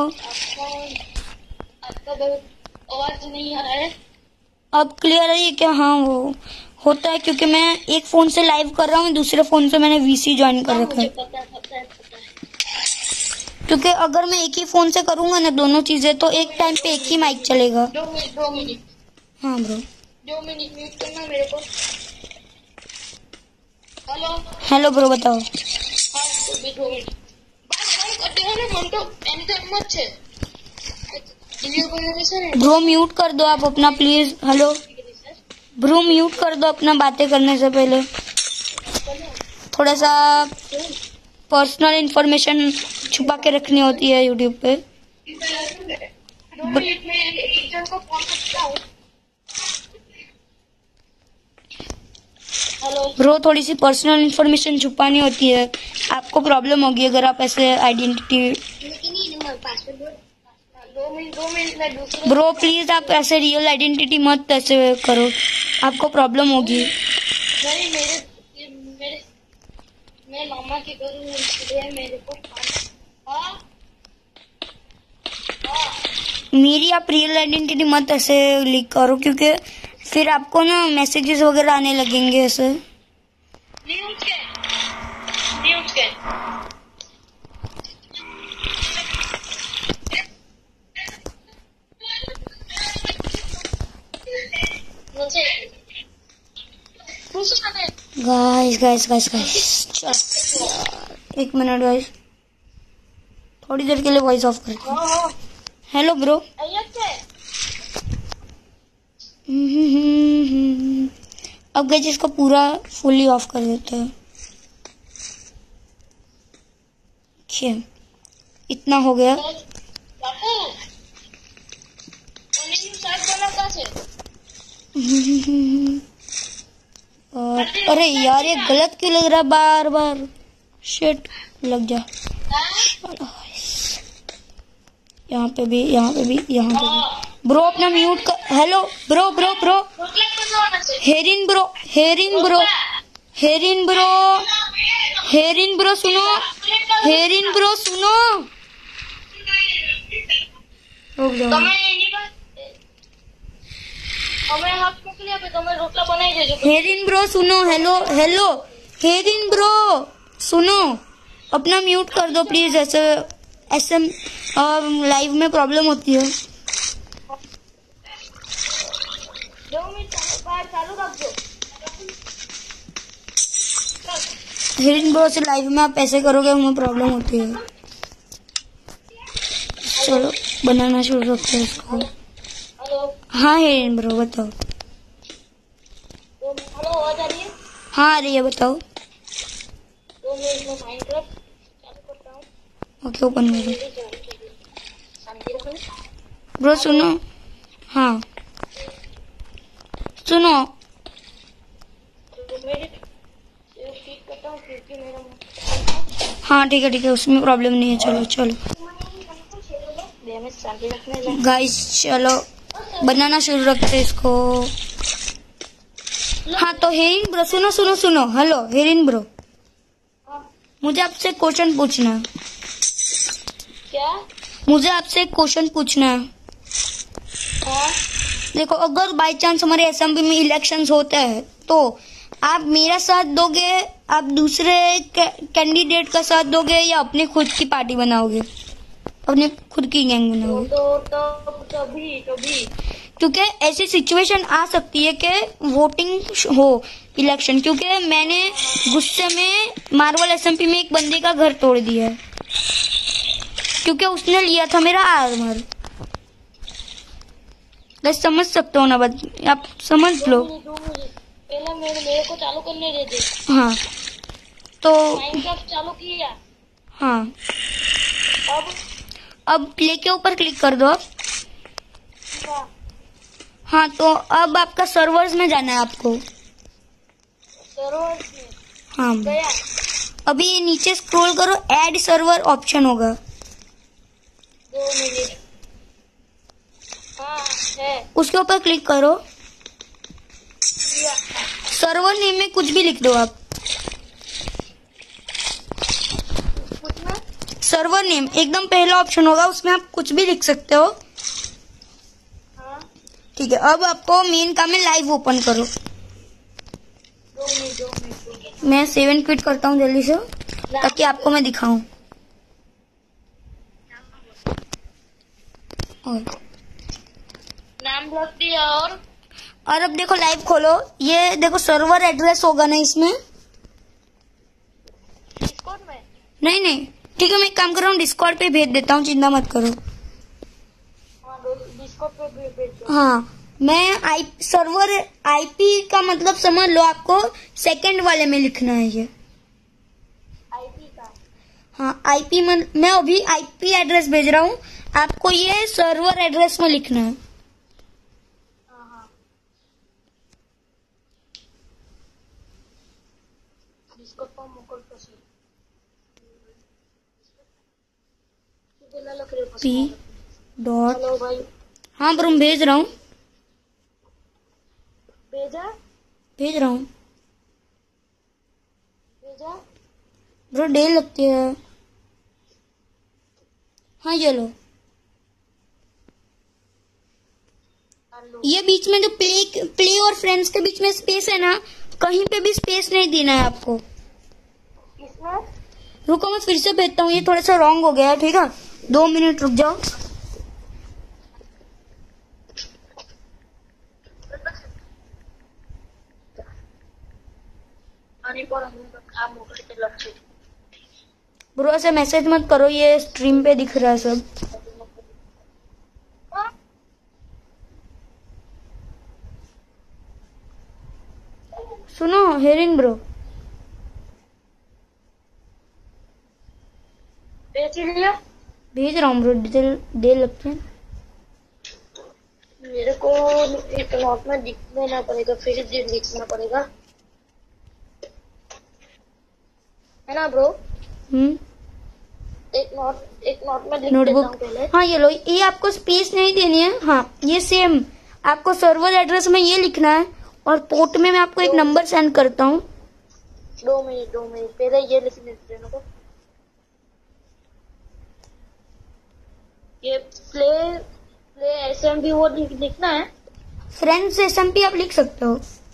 आपका बहुत आवाज नहीं आ रहा है। अब क्लियर है ये क्या? हाँ वो होता है क्योंकि मैं एक फोन से लाइव कर रहा हूँ, दूसरे फोन से मैंने वीसी ज्वाइन कर रखा है। पता है। क्योंकि अगर मैं एक ही फोन से करूंगा ना दोनों चीजें, तो एक टाइम पे एक ही माइक चलेगा। 2 मिनट। हाँ ब्रो 2 मिनट म्यूट करना मेरे को। हेलो हेलो ब्रो बताओ। हाँ 2 मिनट। बाय करते हो ना मन तो एनी टाइम मत छे। ब्रो म्यूट कर दो आप अपना प्लीज। हेलो ब्रो म्यूट कर दो अपना बातें करने से पहले। थोड़ा सा पर्सनल इंफॉर्मेशन छुपा के रखनी होती है यूट्यूब पे। ब्रो थोड़ी सी पर्सनल इंफॉर्मेशन छुपानी होती है, आपको प्रॉब्लम होगी अगर आप ऐसे आइडेंटिटी। ब्रो प्लीज आप ऐसे रियल आइडेंटिटी मत ऐसे करो, आपको प्रॉब्लम होगी। मैं मामा की करूँ इसलिए मेरे को मेरी आप रियल आइडेंटिटी मत ऐसे लीक करो, क्योंकि फिर आपको ना मैसेजेस वगैरह आने लगेंगे ऐसे। न्यूज़ के गाइस एक मिनट गाइस, थोड़ी देर के लिए वॉइस ऑफ करते हैं। Hello bro. अब गाइस इसको पूरा फुली ऑफ कर देते हैं। ठीक, इतना हो गया। और अरे यार ये गलत क्यों लग रहा है बार बार। शिट, लग जा। यहाँ पे भी, यहाँ पे भी, यहाँ पे भी। ब्रो अपना म्यूट कर। Hello bro bro bro Herin bro, Herin bro, Herin bro, Herin bro सुनो, हेरिन ब्रो सुनो। रुक जाओ। हेरिन ब्रो सुनो। हेलो हेलो हेरिन ब्रो सुनो, अपना म्यूट कर दो प्लीज। ऐसे ऐसे लाइव में प्रॉब्लम होती है। हेरिन ब्रो से लाइव में आप ऐसे करोगे हमें प्रॉब्लम होती है। चलो बनाना शुरू रखते हैं इसको। हाँ हेरिन ब्रो बताओ। हेलो आवाज आ रही है? हाँ आ रही है, बताओ। तो मैं इसमें माइनक्राफ्ट चालू करता हूँ। ओके ओपन करो ब्रो। सुनो, हाँ सुनो। हाँ ठीक है, उसमें प्रॉब्लम नहीं है। चलो चलो गाइस, चलो बनाना शुरू रखते इसको। हाँ तो हेरिन ब्रो सुनो सुनो सुनो। हेलो हेरिन ब्रो, मुझे आपसे क्वेश्चन पूछना है। क्या? मुझे आपसे एक क्वेश्चन पूछना है। हाँ? देखो अगर बाय चांस हमारे असेंबली में इलेक्शंस होते हैं तो आप मेरा साथ दोगे, आप दूसरे कैंडिडेट का साथ दोगे, या अपनी खुद की पार्टी बनाओगे, अपनी खुद की गैंग बनाओगे? तो कभी क्योंकि ऐसी सिचुएशन आ सकती है कि वोटिंग हो इलेक्शन, क्योंकि मैंने गुस्से में मार्वल एसएमपी में एक बंदे का घर तोड़ दिया है क्योंकि उसने लिया था मेरा आर्मर। बस समझ सकते हो ना, आप समझ लो। पहले मेरे को चालू करने दे दे। हाँ तो माइनक्राफ्ट चालू किया। हाँ अब प्ले के ऊपर क्लिक कर दो। हाँ तो अब आपका सर्वर्स में जाना है आपको। सर्वर्स में? हाँ गया। अभी ये नीचे स्क्रॉल करो, ऐड सर्वर ऑप्शन होगा। 2 मिनट। हाँ है। उसके ऊपर क्लिक करो। सर्वर नेम में कुछ भी लिख दो आप। सर्वर नेम एकदम पहला ऑप्शन होगा, उसमें आप कुछ भी लिख सकते हो। ठीक है, अब आपको मेन काम है लाइव ओपन करो। 2 मिनट। मैं 7 क्विट करता हूँ जल्दी से ताकि आपको मैं दिखाऊं। और नाम लग दिया। और अब देखो लाइव खोलो, ये देखो सर्वर एड्रेस होगा ना इसमें। डिस्कॉर्ड में? नहीं ठीक है, मैं एक काम कर रहा हूँ, डिस्कॉर्ड पे भेज देता हूँ, चिंता मत करो। हाँ 2 सर्वर पे भेज दो। हाँ, मैं सर्वर आईपी का मतलब समझ लो, आपको सेकंड वाले में लिखना है ये। आईपी का? हाँ, आईपी मैं अभी आईपी एड्रेस भेज रहा हूँ, आपको ये सर्वर एड्रेस में लिखना है। हाँ हाँ। डिस्कॉर्ड पर मोकल पसी लग रहे पी डॉट। हेलो भाई। हाँ ब्रो, मैं भेज रहा हूँ, भेजा भेज रहा हूँ भेजा। ब्रो, डे लगती है। हाँ ये लो। हेलो। ये बीच में जो प्ले और फ्रेंड्स के बीच में स्पेस है ना, कहीं पे भी स्पेस नहीं देना है आपको। इसमें रुको, मैं फिर से भेजता हूँ, ये थोड़ा सा रॉन्ग हो गया है, ठीक है? 2 मिनट रुक जाओ। आने पर हम काम मोकल के लक्ष्य। ब्रो ऐसे मैसेज मत करो, ये स्ट्रीम पे दिख रहा है सब। सुनो हेरिन ब्रो, भेज लिया। भेज रहा हूँ ब्रो, डे लगते हैं। मेरे को एक नोट में लिख देना पड़ेगा, फिर लिखना पड़ेगा, है ना ब्रो? एक नोट में लिख देता हूँ नोटबुक। पहले। हाँ ये लो, ये आपको स्पेस नहीं देनी है। हाँ, ये सेम आपको सर्वर एड्रेस में ये लिखना है, और पोर्ट में मैं आपको एक नंबर सेंड करता हूँ। 2 मिनट पहले ये लिखने देने को। ये प्ले एसएमबी वो लिखना है। फ्रेंड्स एसएमपी आप लिख सकते हो,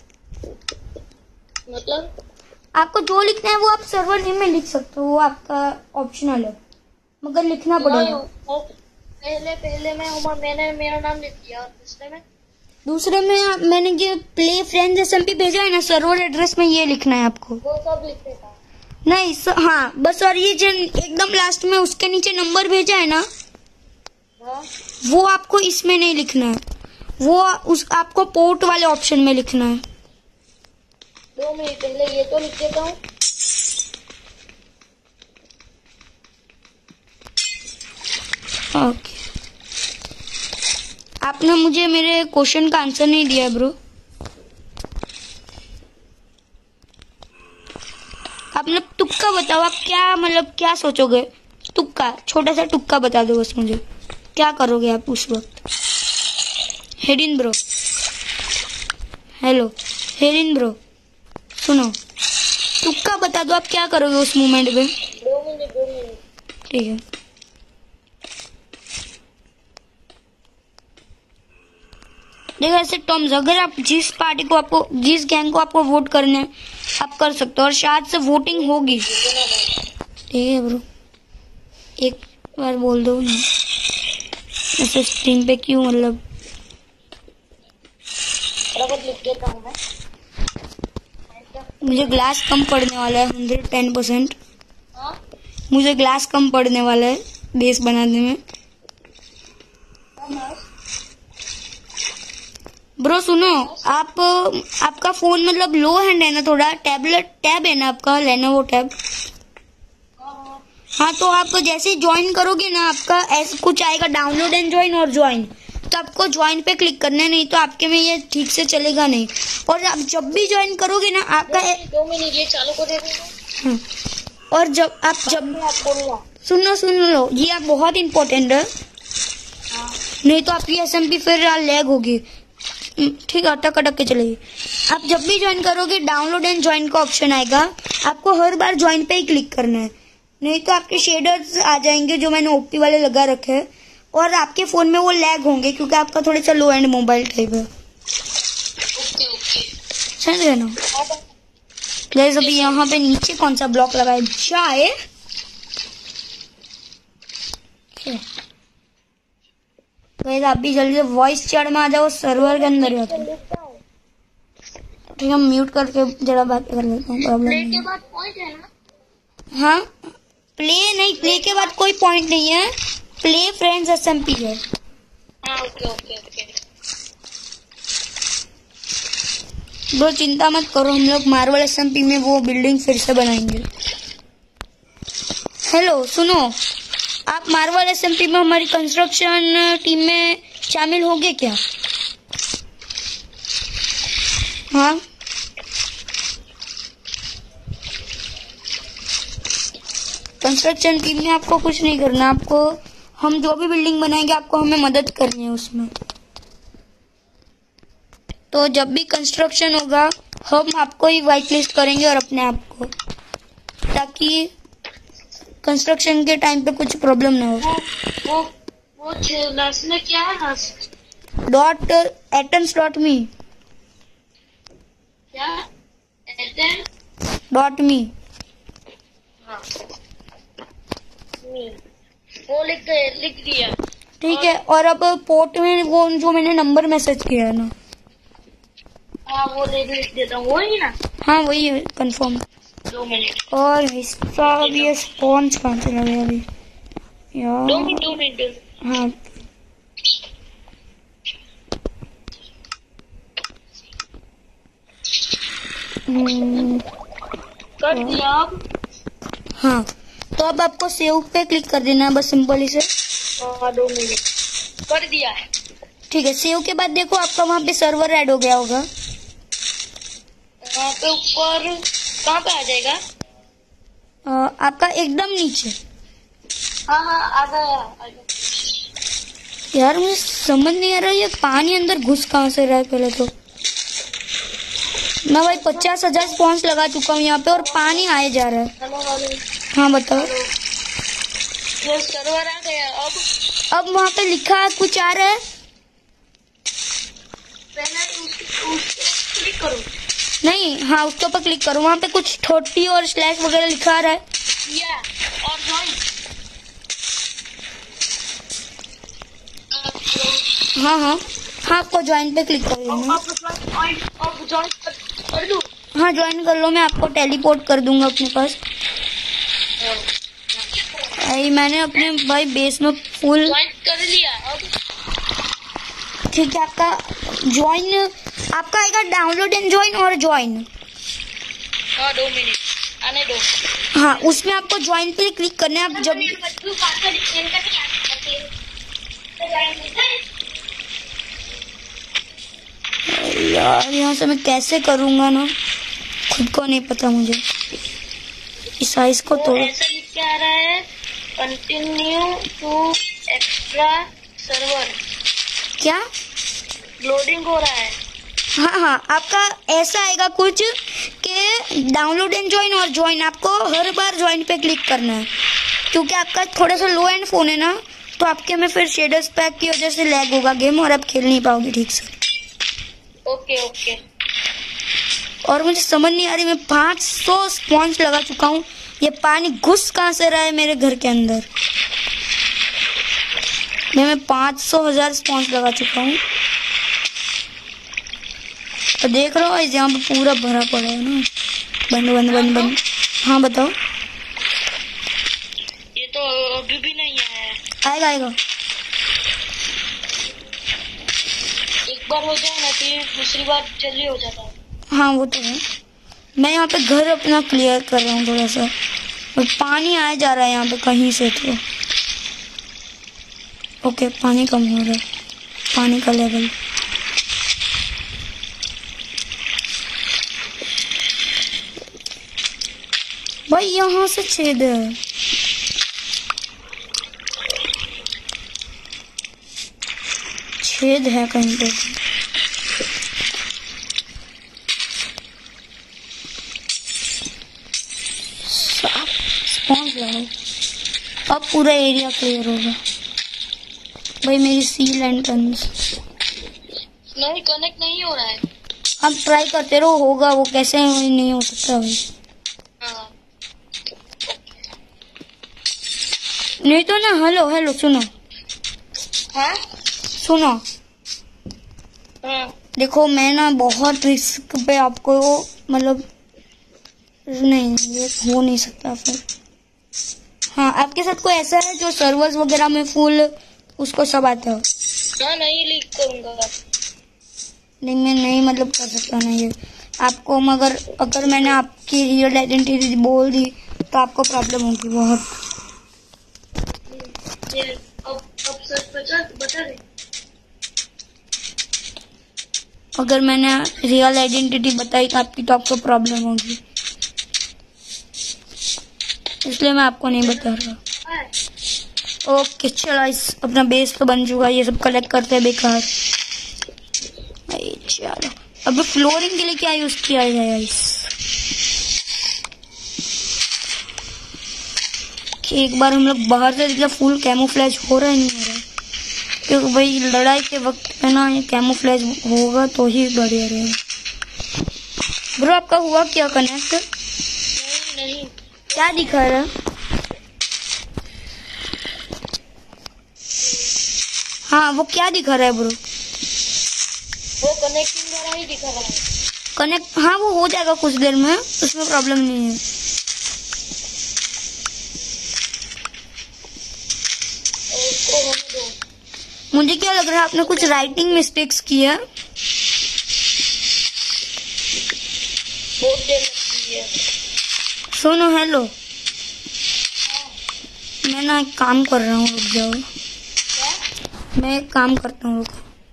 मतलब आपको जो लिखना है वो आप सर्वर नेम में लिख सकते हो, वो आपका ऑप्शनल है, मगर लिखना पड़ेगा। पहले मैंने मेरा नाम लिख दिया, दूसरे में मैंने ये प्ले फ्रेंड्स एसएमपी भेजा है ना, सर्वर एड्रेस में ये लिखना है आपको। वो सब लिख देता। नहीं हाँ बस, और ये जो एकदम लास्ट में उसके नीचे नंबर भेजा है ना, हाँ? वो आपको इसमें नहीं लिखना है, वो आपको पोर्ट वाले ऑप्शन में लिखना है। 2 मिनट पहले ये तो लिख देता हूँ। ओके, आपने मुझे मेरे क्वेश्चन का आंसर नहीं दिया ब्रो। आपने तुक्का बताओ, आप क्या मतलब क्या सोचोगे? तुक्का, छोटा सा तुक्का बता दो बस मुझे, क्या करोगे आप उस वक्त? हेरिन ब्रो, हेलो हेरिन ब्रो, सुनो, तुक्का बता दो, आप क्या करोगे उस मोमेंट में? 2 मिनट। ठीक है, देखो ऐसे टर्म्स, अगर आप जिस पार्टी को आपको, जिस गैंग को आपको वोट करना है आप कर सकते हो, और शायद से वोटिंग होगी। ठीक है ब्रो, एक बार बोल दो ना, ऐसे स्क्रीन पे क्यों, मतलब लिख देता हूँ मैं। मुझे ग्लास कम पड़ने वाला है 110%। हाँ? मुझे ग्लास कम पड़ने वाला है बेस बनाने में। ब्रो सुनो, आप आपका फोन मतलब लो हैंड है ना, थोड़ा टैब है ना आपका, लेनोवो टैब। हाँ, तो आप जैसे ज्वाइन करोगे ना, आपका ऐसा कुछ आएगा, डाउनलोड एंड ज्वाइन और ज्वाइन, तो आपको ज्वाइन पे क्लिक करना है, नहीं तो आपके में ये ठीक से चलेगा नहीं। और आप जब भी ज्वाइन करोगे ना आपका 2 मिनट ये चालू कर देगा। हाँ, और जब सुन लो, ये आप बहुत इंपॉर्टेंट है, नहीं तो आपकी एसएमपी फिर लैग होगी। ठीक है, अटक के चलेगी। आप जब भी ज्वाइन करोगे डाउनलोड एंड ज्वाइन का ऑप्शन आएगा, आपको हर बार ज्वाइन पे ही क्लिक करना है, नहीं तो आपके शेडर्स आ जाएंगे जो मैंने ओपी वाले लगा रखे हैं, और आपके फोन में वो लैग होंगे क्योंकि आपका थोड़ा सा लो एंड मोबाइल टाइप है। समझ रहे ना गाइस? अभी यहाँ पे नीचे कौन सा ब्लॉक लगाए जाए? गाइस आप भी जल्दी से वॉइस चैट में आ जाओ, सर्वर के अंदर जाते हैं। ठीक है, म्यूट करके जरा बात कर लेता हूँ, प्रॉब्लम नहीं के है। बाद पॉइंट है ना? हाँ, प्ले नहीं, प्ले के बाद कोई पॉइंट नहीं है, प्ले फ्रेंड्स एसएमपी है। हाँ ओके ओके ओके। ब्रो चिंता मत करो, हम लोग मार्वल एसएमपी में वो बिल्डिंग फिर से बनाएंगे। हेलो सुनो, आप मार्वल एसएमपी में हमारी कंस्ट्रक्शन टीम में शामिल होंगे क्या? हाँ कंस्ट्रक्शन टीम में आपको कुछ नहीं करना, आपको हम जो भी बिल्डिंग बनाएंगे आपको हमें मदद करनी है उसमें। तो जब भी कंस्ट्रक्शन होगा हम आपको ही व्हाइट लिस्ट करेंगे और अपने आप को, ताकि कंस्ट्रक्शन के टाइम पे कुछ प्रॉब्लम ना हो। वो नर्स में क्या है nurse? Dot atoms dot me. क्या? Atom dot me. हाँ वो लिख दिया। ठीक है, और अब पोर्ट में वो जो मैंने नंबर मैसेज किया है ना, हाँ वो लिख देता हूँ, वो ही ना। हाँ वही है, कंफर्म। 2 मिनट। और इसका भी ये स्पॉन्ज कहाँ से लगे अभी यार? 2 मिनट। हाँ कर दिया आप? हाँ तो अब आपको सेव पे क्लिक कर देना है बस, सिंपल से। हाँ 2 मिनट कर दिया है। ठीक है, सेव के बाद देखो आपका वहाँ पे सर्वर ऐड हो गया होगा। वहाँ पे ऊपर कहाँ पे आ जाएगा? आपका एकदम नीचे। हाँ हाँ आ गया। यार मुझे समझ नहीं आ रहा ये पानी अंदर घुस कहाँ से रहा है। पहले तो मैं भाई 50,000 स्पॉन्ज लगा चुका हूँ यहाँ पे और पानी आए जा रहा है। हेलो। हाँ बताओ। ये सर्वर आ गया। अब वहाँ पे लिखा है कुछ आ रहा है? पहले उस क्लिक करो। नहीं, हाँ उसके ऊपर क्लिक करो, वहाँ पे कुछ 30 और स्लैश वगैरह लिखा आ रहा है। या और ज्वाइन। हाँ हाँ हाँ आपको ज्वाइन पे क्लिक कर देना। अब ज्वाइन कर दूँ? हाँ ज्वाइन कर लो, मैं आपको टेलीपोर्ट कर दूंगा अपने पास। मैंने अपने भाई बेस में फुल ज्वाइन कर लिया। अब ठीक है, आपका ज्वाइन आपका आएगा डाउनलोड एंड ज्वाइन और ज्वाइन। हाँ 2 मिनट आने दो। हाँ उसमें आपको ज्वाइन पे क्लिक करना है। आप जब यार यहाँ से मैं कैसे करूँगा ना, खुद को नहीं पता मुझे। इस साइज को तो ऐसा लिख के आ रहा है, कंटिन्यू टू एक्स्ट्रा सर्वर। क्या लोडिंग हो रहा है? हाँ हाँ आपका ऐसा आएगा कुछ कि डाउनलोड एंड ज्वाइन और ज्वाइन, आपको हर बार ज्वाइन पे क्लिक करना है, क्योंकि आपका थोड़ा सा लो एंड फोन है ना, तो आपके में फिर शेडर्स पैक की वजह से लैग होगा गेम और आप खेल नहीं पाओगे ठीक से। Okay okay. और मुझे समझ नहीं आ रही, मैं 500 स्पॉन्ज लगा चुका हूँ, ये पानी घुस कहाँ से रहा है मेरे घर के अंदर? मैं 500,000 स्पॉन्ज लगा चुका हूँ और देख रहा हूँ यहाँ पे पूरा भरा पड़ा है ना। बंद बंद बंद बंद। हाँ बताओ। ये तो अभी भी नहीं आया। आएगा आएगा। एक बार हो जाए ना तो दूसरी बार जल्दी हो जाता है। हाँ वो तो है। मैं यहाँ पे घर अपना क्लियर कर रहा हूँ थोड़ा सा, और पानी आया जा रहा है यहाँ पे कहीं से तो। ओके पानी कम हो रहा है, पानी का लेवल। भाई यहाँ से छेद है। छेद है कहीं पे। स्पॉन्ज लगाओ, अब पूरा एरिया क्लियर होगा। भाई मेरी सील एंट्रेंस नहीं कनेक्ट नहीं हो रहा है। आप ट्राई करते रहो, होगा। वो कैसे नहीं हो सकता भाई? हाँ नहीं तो ना। हेलो हेलो सुनो। हाँ सुनो हाँ देखो, मैं ना बहुत रिस्क पे आपको मतलब नहीं, ये हो नहीं सकता फिर। हाँ आपके साथ कोई ऐसा है जो सर्वर्स वगैरह में फुल उसको सब आता है? हाँ नहीं लीक करूंगा। नहीं मैं नहीं मतलब कर सकता ना ये आपको, मगर अगर मैंने आपकी रियल आइडेंटिटी बोल दी तो आपको प्रॉब्लम होगी बहुत। ये अब सच बता दे। अगर मैंने रियल आइडेंटिटी बताई तो आपको प्रॉब्लम होगी, इसलिए मैं आपको नहीं बता रहा। ओके चलो, इस अपना बेस तो बन चुका है, ये सब कलेक्ट करते हैं बेकार। चलो अब फ्लोरिंग के लिए क्या यूज किया जाए इस, एक बार हम लोग बाहर से देखा फुल कैमोफ्लेज हो रहा है नहीं हो रहा है, क्योंकि भाई लड़ाई के वक्त में ना ये कैमोफ्लेज होगा तो ही बढ़िया रहेगा। ब्रो आपका हुआ क्या कनेक्ट? नहीं क्या दिखा रहा है? हाँ वो क्या दिखा रहा है ब्रो? वो कनेक्टिंग द्वारा ही दिखा रहा है। कनेक्ट, हाँ वो हो जाएगा कुछ देर में, उसमें प्रॉब्लम नहीं है। उसको होने दो। मुझे क्या लग रहा है आपने कुछ राइटिंग मिस्टेक्स किया। बहुत देर लगती है। सुनो हेलो, मैं ना एक काम कर रहा हूँ, रुक जाओ। मैं एक काम करता हूँ,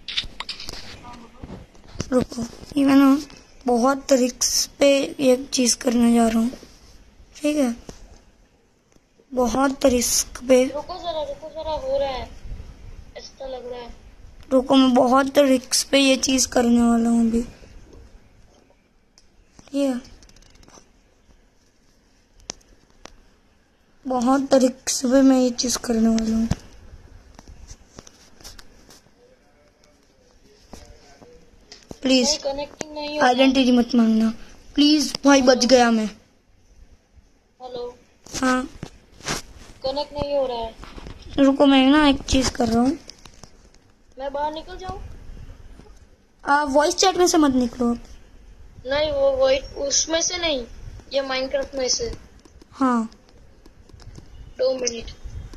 रुको। ये मैं ना बहुत रिस्क पे एक चीज करने जा रहा हूँ, ठीक है? बहुत रिस्क पे। रुको जरा हो रहा है, ऐसा लग रहा है। रुको, मैं बहुत रिस्क पे ये चीज करने वाला हूँ अभी, ठीक है? बहुत रिस्क पे मैं ये चीज करने वाला हूँ। प्लीज कनेक्टिंग नहीं हो रहा है। आइडेंटिटी मत मांगना प्लीज भाई, बच गया मैं। हेलो, हाँ कनेक्ट नहीं हो रहा है। रुको, मैं ना एक चीज कर रहा हूँ। मैं बाहर निकल जाऊँ? वॉइस चैट में से मत निकलो। नहीं वो उसमें से नहीं, ये माइनक्राफ्ट में से। हाँ 2 मिनट।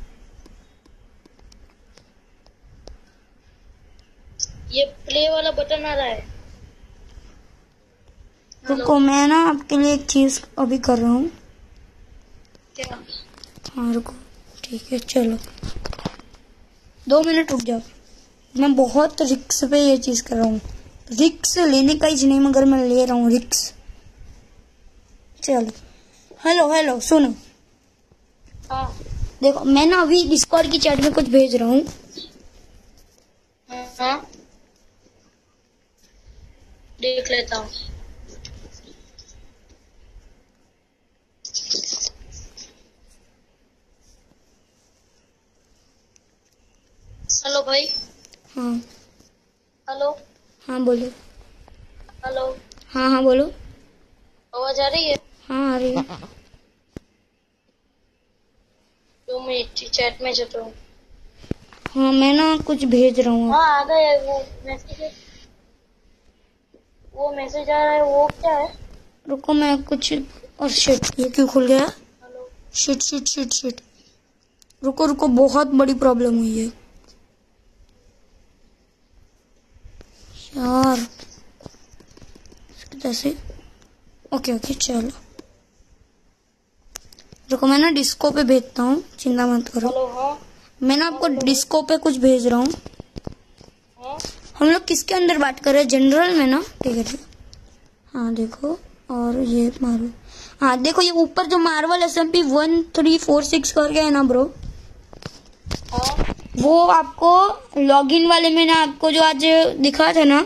ये प्ले वाला बटन आ रहा है। रुको, मैं ना आपके लिए एक चीज अभी कर रहा हूँ। क्या? हाँ रुको, ठीक है चलो 2 मिनट रुक जाओ। मैं बहुत रिक्स पे ये चीज कर रहा हूँ, रिक्स लेने का ही नहीं मगर मैं ले रहा हूँ रिक्स। चलो हेलो हेलो सुनो, हाँ देखो मैं ना अभी डिस्कॉर्ड की चैट में कुछ भेज रहा हूँ। हाँ देख लेता हूँ। हेलो भाई। हाँ हेलो हाँ बोलो। हेलो, हाँ हाँ बोलो। आवाज आ रही है? हाँ आ रही है। 2 मिनट चैट में जाता हूँ। हाँ मैं ना कुछ भेज रहा हूँ। हाँ आ गया वो मैसेज आ रहा है। वो क्या है? रुको मैं कुछ, और शिट ये क्यों खुल गया? Hello, shit shit shit shit, रुको रुको, बहुत बड़ी प्रॉब्लम हुई है यार। कैसे? ओके ओके चलो, रुको मैं ना डिस्को पे भेजता हूँ, चिंता मत करो। हेलो। हाँ मैं ना आपको डिस्को पे कुछ भेज रहा हूँ। हाँ हम लोग किसके अंदर बात कर रहे हैं? जनरल में ना? ठीक है ठीक है। हाँ देखो, और ये मार्वल, हाँ देखो ये ऊपर जो मार्वल SMP 1346 करके है ना ब्रो, हाँ वो आपको लॉगिन वाले में ना, आपको जो आज दिखा था ना,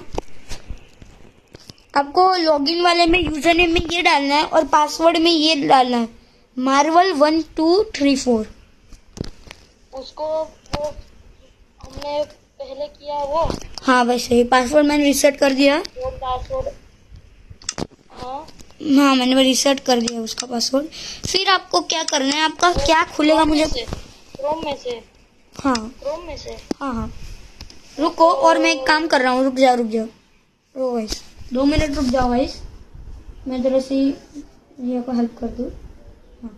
आपको लॉगिन वाले में यूजर नेम में ये डालना है और पासवर्ड में ये डालना है, मार्वल 1234। उसको वो हमने पहले किया वो। हाँ वैसे ही पासवर्ड मैंने रिसेट कर दिया। वो पासवर्ड। हाँ हाँ मैंने रिसेट कर दिया उसका पासवर्ड। फिर आपको क्या करना है, आपका क्या खुलेगा मुझे? क्रोम में से। हाँ क्रोम में से। हाँ हाँ रुको, और मैं एक काम कर रहा हूँ, रुक जाओ गाइस, 2 मिनट रुक जाओ गाइस, मैं जरा सी ये को हेल्प कर दूँ। हाँ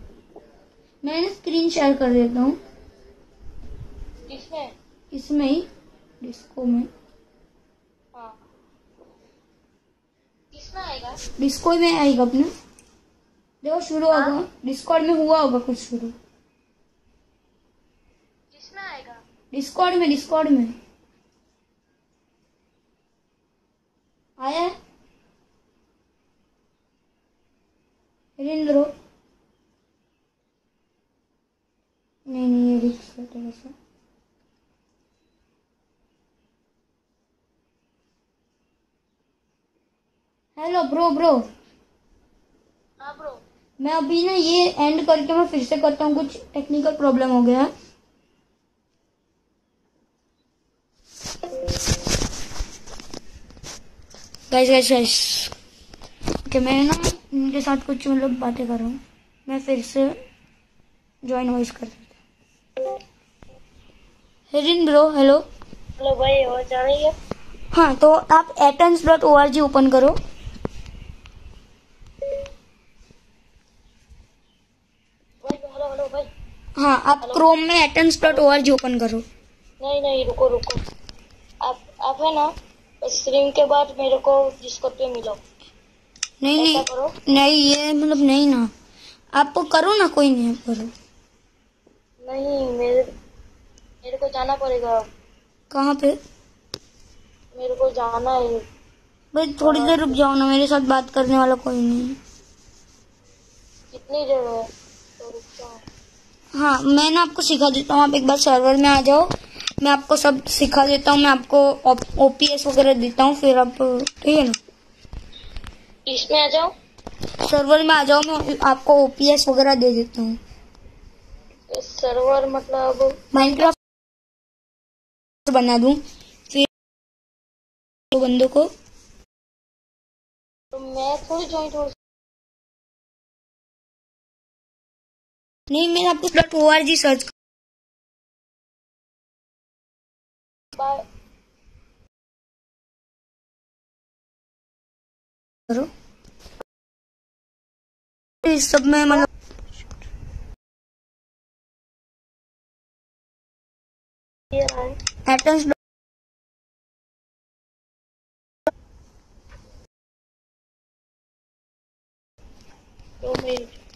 मैं स्क्रीन शेयर कर देता हूँ किसमें? इसमें ही। डिस्को में, हाँ किसमें आएगा? डिस्को में आएगा अपने। देखो शुरू होगा, डिस्कॉर्ड में हुआ होगा कुछ शुरू। किसमें आएगा? डिस्कॉर्ड में आया है वीरेंद्र। नहीं ये रिक्स है थोड़ा सा। Hello bro. हाँ ब्रो। मैं अभी ना ये एंड करके मैं फिर से करता हूँ, कुछ टेक्निकल प्रॉब्लम हो गया है। गाइस ओके, मैं ना इनके साथ कुछ मतलब बातें कर रहा हूँ। मैं फिर से ज्वाइन वॉइस कर देता हूँ। Herein bro hello. हेलो भाई, आवाज जा रही है? हाँ तो आप atoms.org ओपन करो। भाई हेलो भाई। हाँ आप क्रोम में atoms.org ओपन करो। नहीं रुको। आप है ना स्ट्रीम के बाद मेरे को डिस्कॉर्ड पे मिलो। ऐसा करो। नहीं ये मतलब नहीं ना, आप करो ना, कोई नहीं, आप करो। नहीं मेरे को जाना पड़ेगा। कहाँ पे? मेरे को जाना है। भाई थोड़ी देर रुक जाओ ना, मेरे साथ बात करने वाला कोई नहीं है। कितनी देर है? तो रुक जाओ। हाँ मैं ना आपको सिखा देता हूँ, आप एक बार सर्वर में आ जाओ, मैं आपको सब सिखा देता हूँ। मैं आपको ओपीएस वगैरह देता हूँ, फिर आप ठीक है ना। इसमें आ जाओ, सर्वर में आ जाओ, मैं आपको ओपीएस वगैरह दे देता हूँ। सर्वर मतलब माइनक्राफ्ट बना दूँ फिर बंदों को। तो मैं थोड़ी ज्वाइन हो। नहीं मैं आपको .org सर्च करो। इस सब में मतलब atoms तो मैं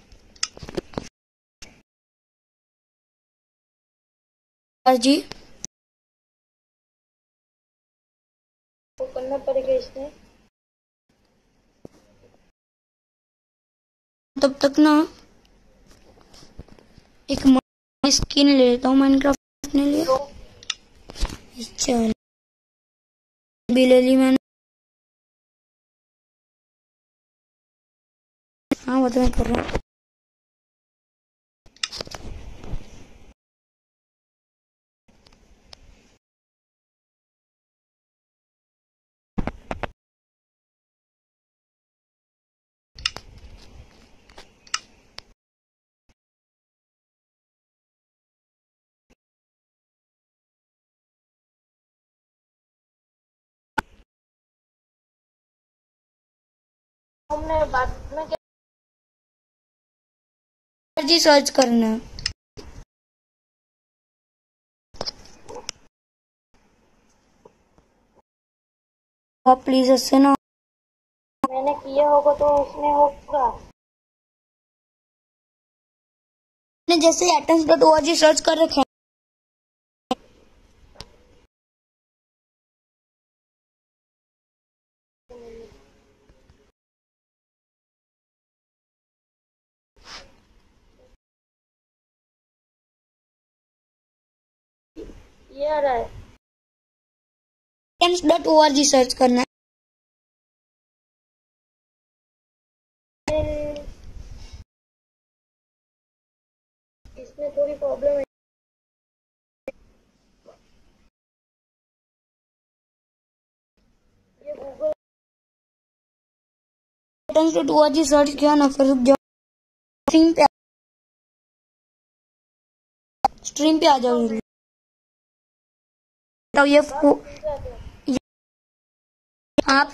जी तो करना पड़ेगा इसमें। तब तक ना एक स्किन ले लेता हूँ माइनक्राफ्ट अपने लिए। चल भी ले ली मैंने। हाँ वो तो मैं कर रहा हूँ। हमने बाद में जी सर्च करना है। आप प्लीज इससे ना मैंने किया होगा तो उसमें होगा। मैंने जैसे atoms.org सर्च कर रखा है। ये आ रहा है। atoms.org सर्च करना है। इसमें थोड़ी प्रॉब्लम है। ये गूगल atoms.org सर्च किया ना, फिर रुक जाओ। स्ट्रीम पे आ जाओ जल्दी। तो ये आप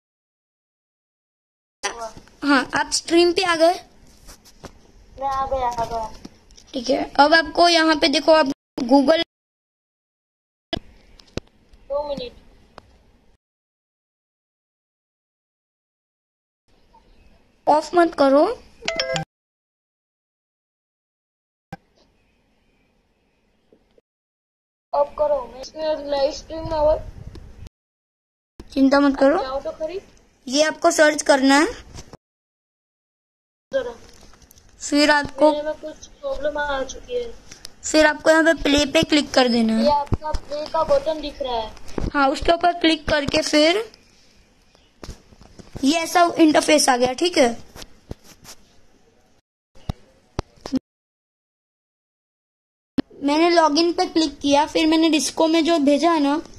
हाँ आप स्ट्रीम पे आ गए। मैं आ गया। ठीक है, अब आपको यहाँ पे देखो, आप गूगल मिनट। ऑफ मत करो। अब करो, मैं इसमें लाइव स्ट्रीम में आवाज चिंता मत करो, जाओ तो खरी ये आपको सर्च करना है, जरा। फिर आपको मेरे में कुछ प्रॉब्लम आ चुकी है। फिर आपको यहाँ पे प्ले पे क्लिक कर देना ये है। आपका प्ले का बटन दिख रहा है। हाँ, उसके ऊपर क्लिक करके फिर ये ऐसा इंटरफेस आ गया, ठीक है। मैंने लॉगिन पे क्लिक किया, फिर मैंने डिस्को में जो भेजा है ना,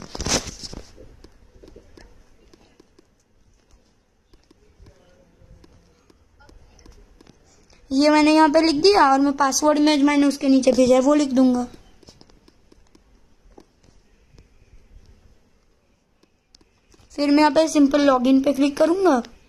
ये मैंने यहाँ पे लिख दिया, और मैं पासवर्ड में मैंने उसके नीचे भेजा है वो लिख दूंगा। फिर मैं यहाँ पे सिंपल लॉगिन पे क्लिक करूंगा।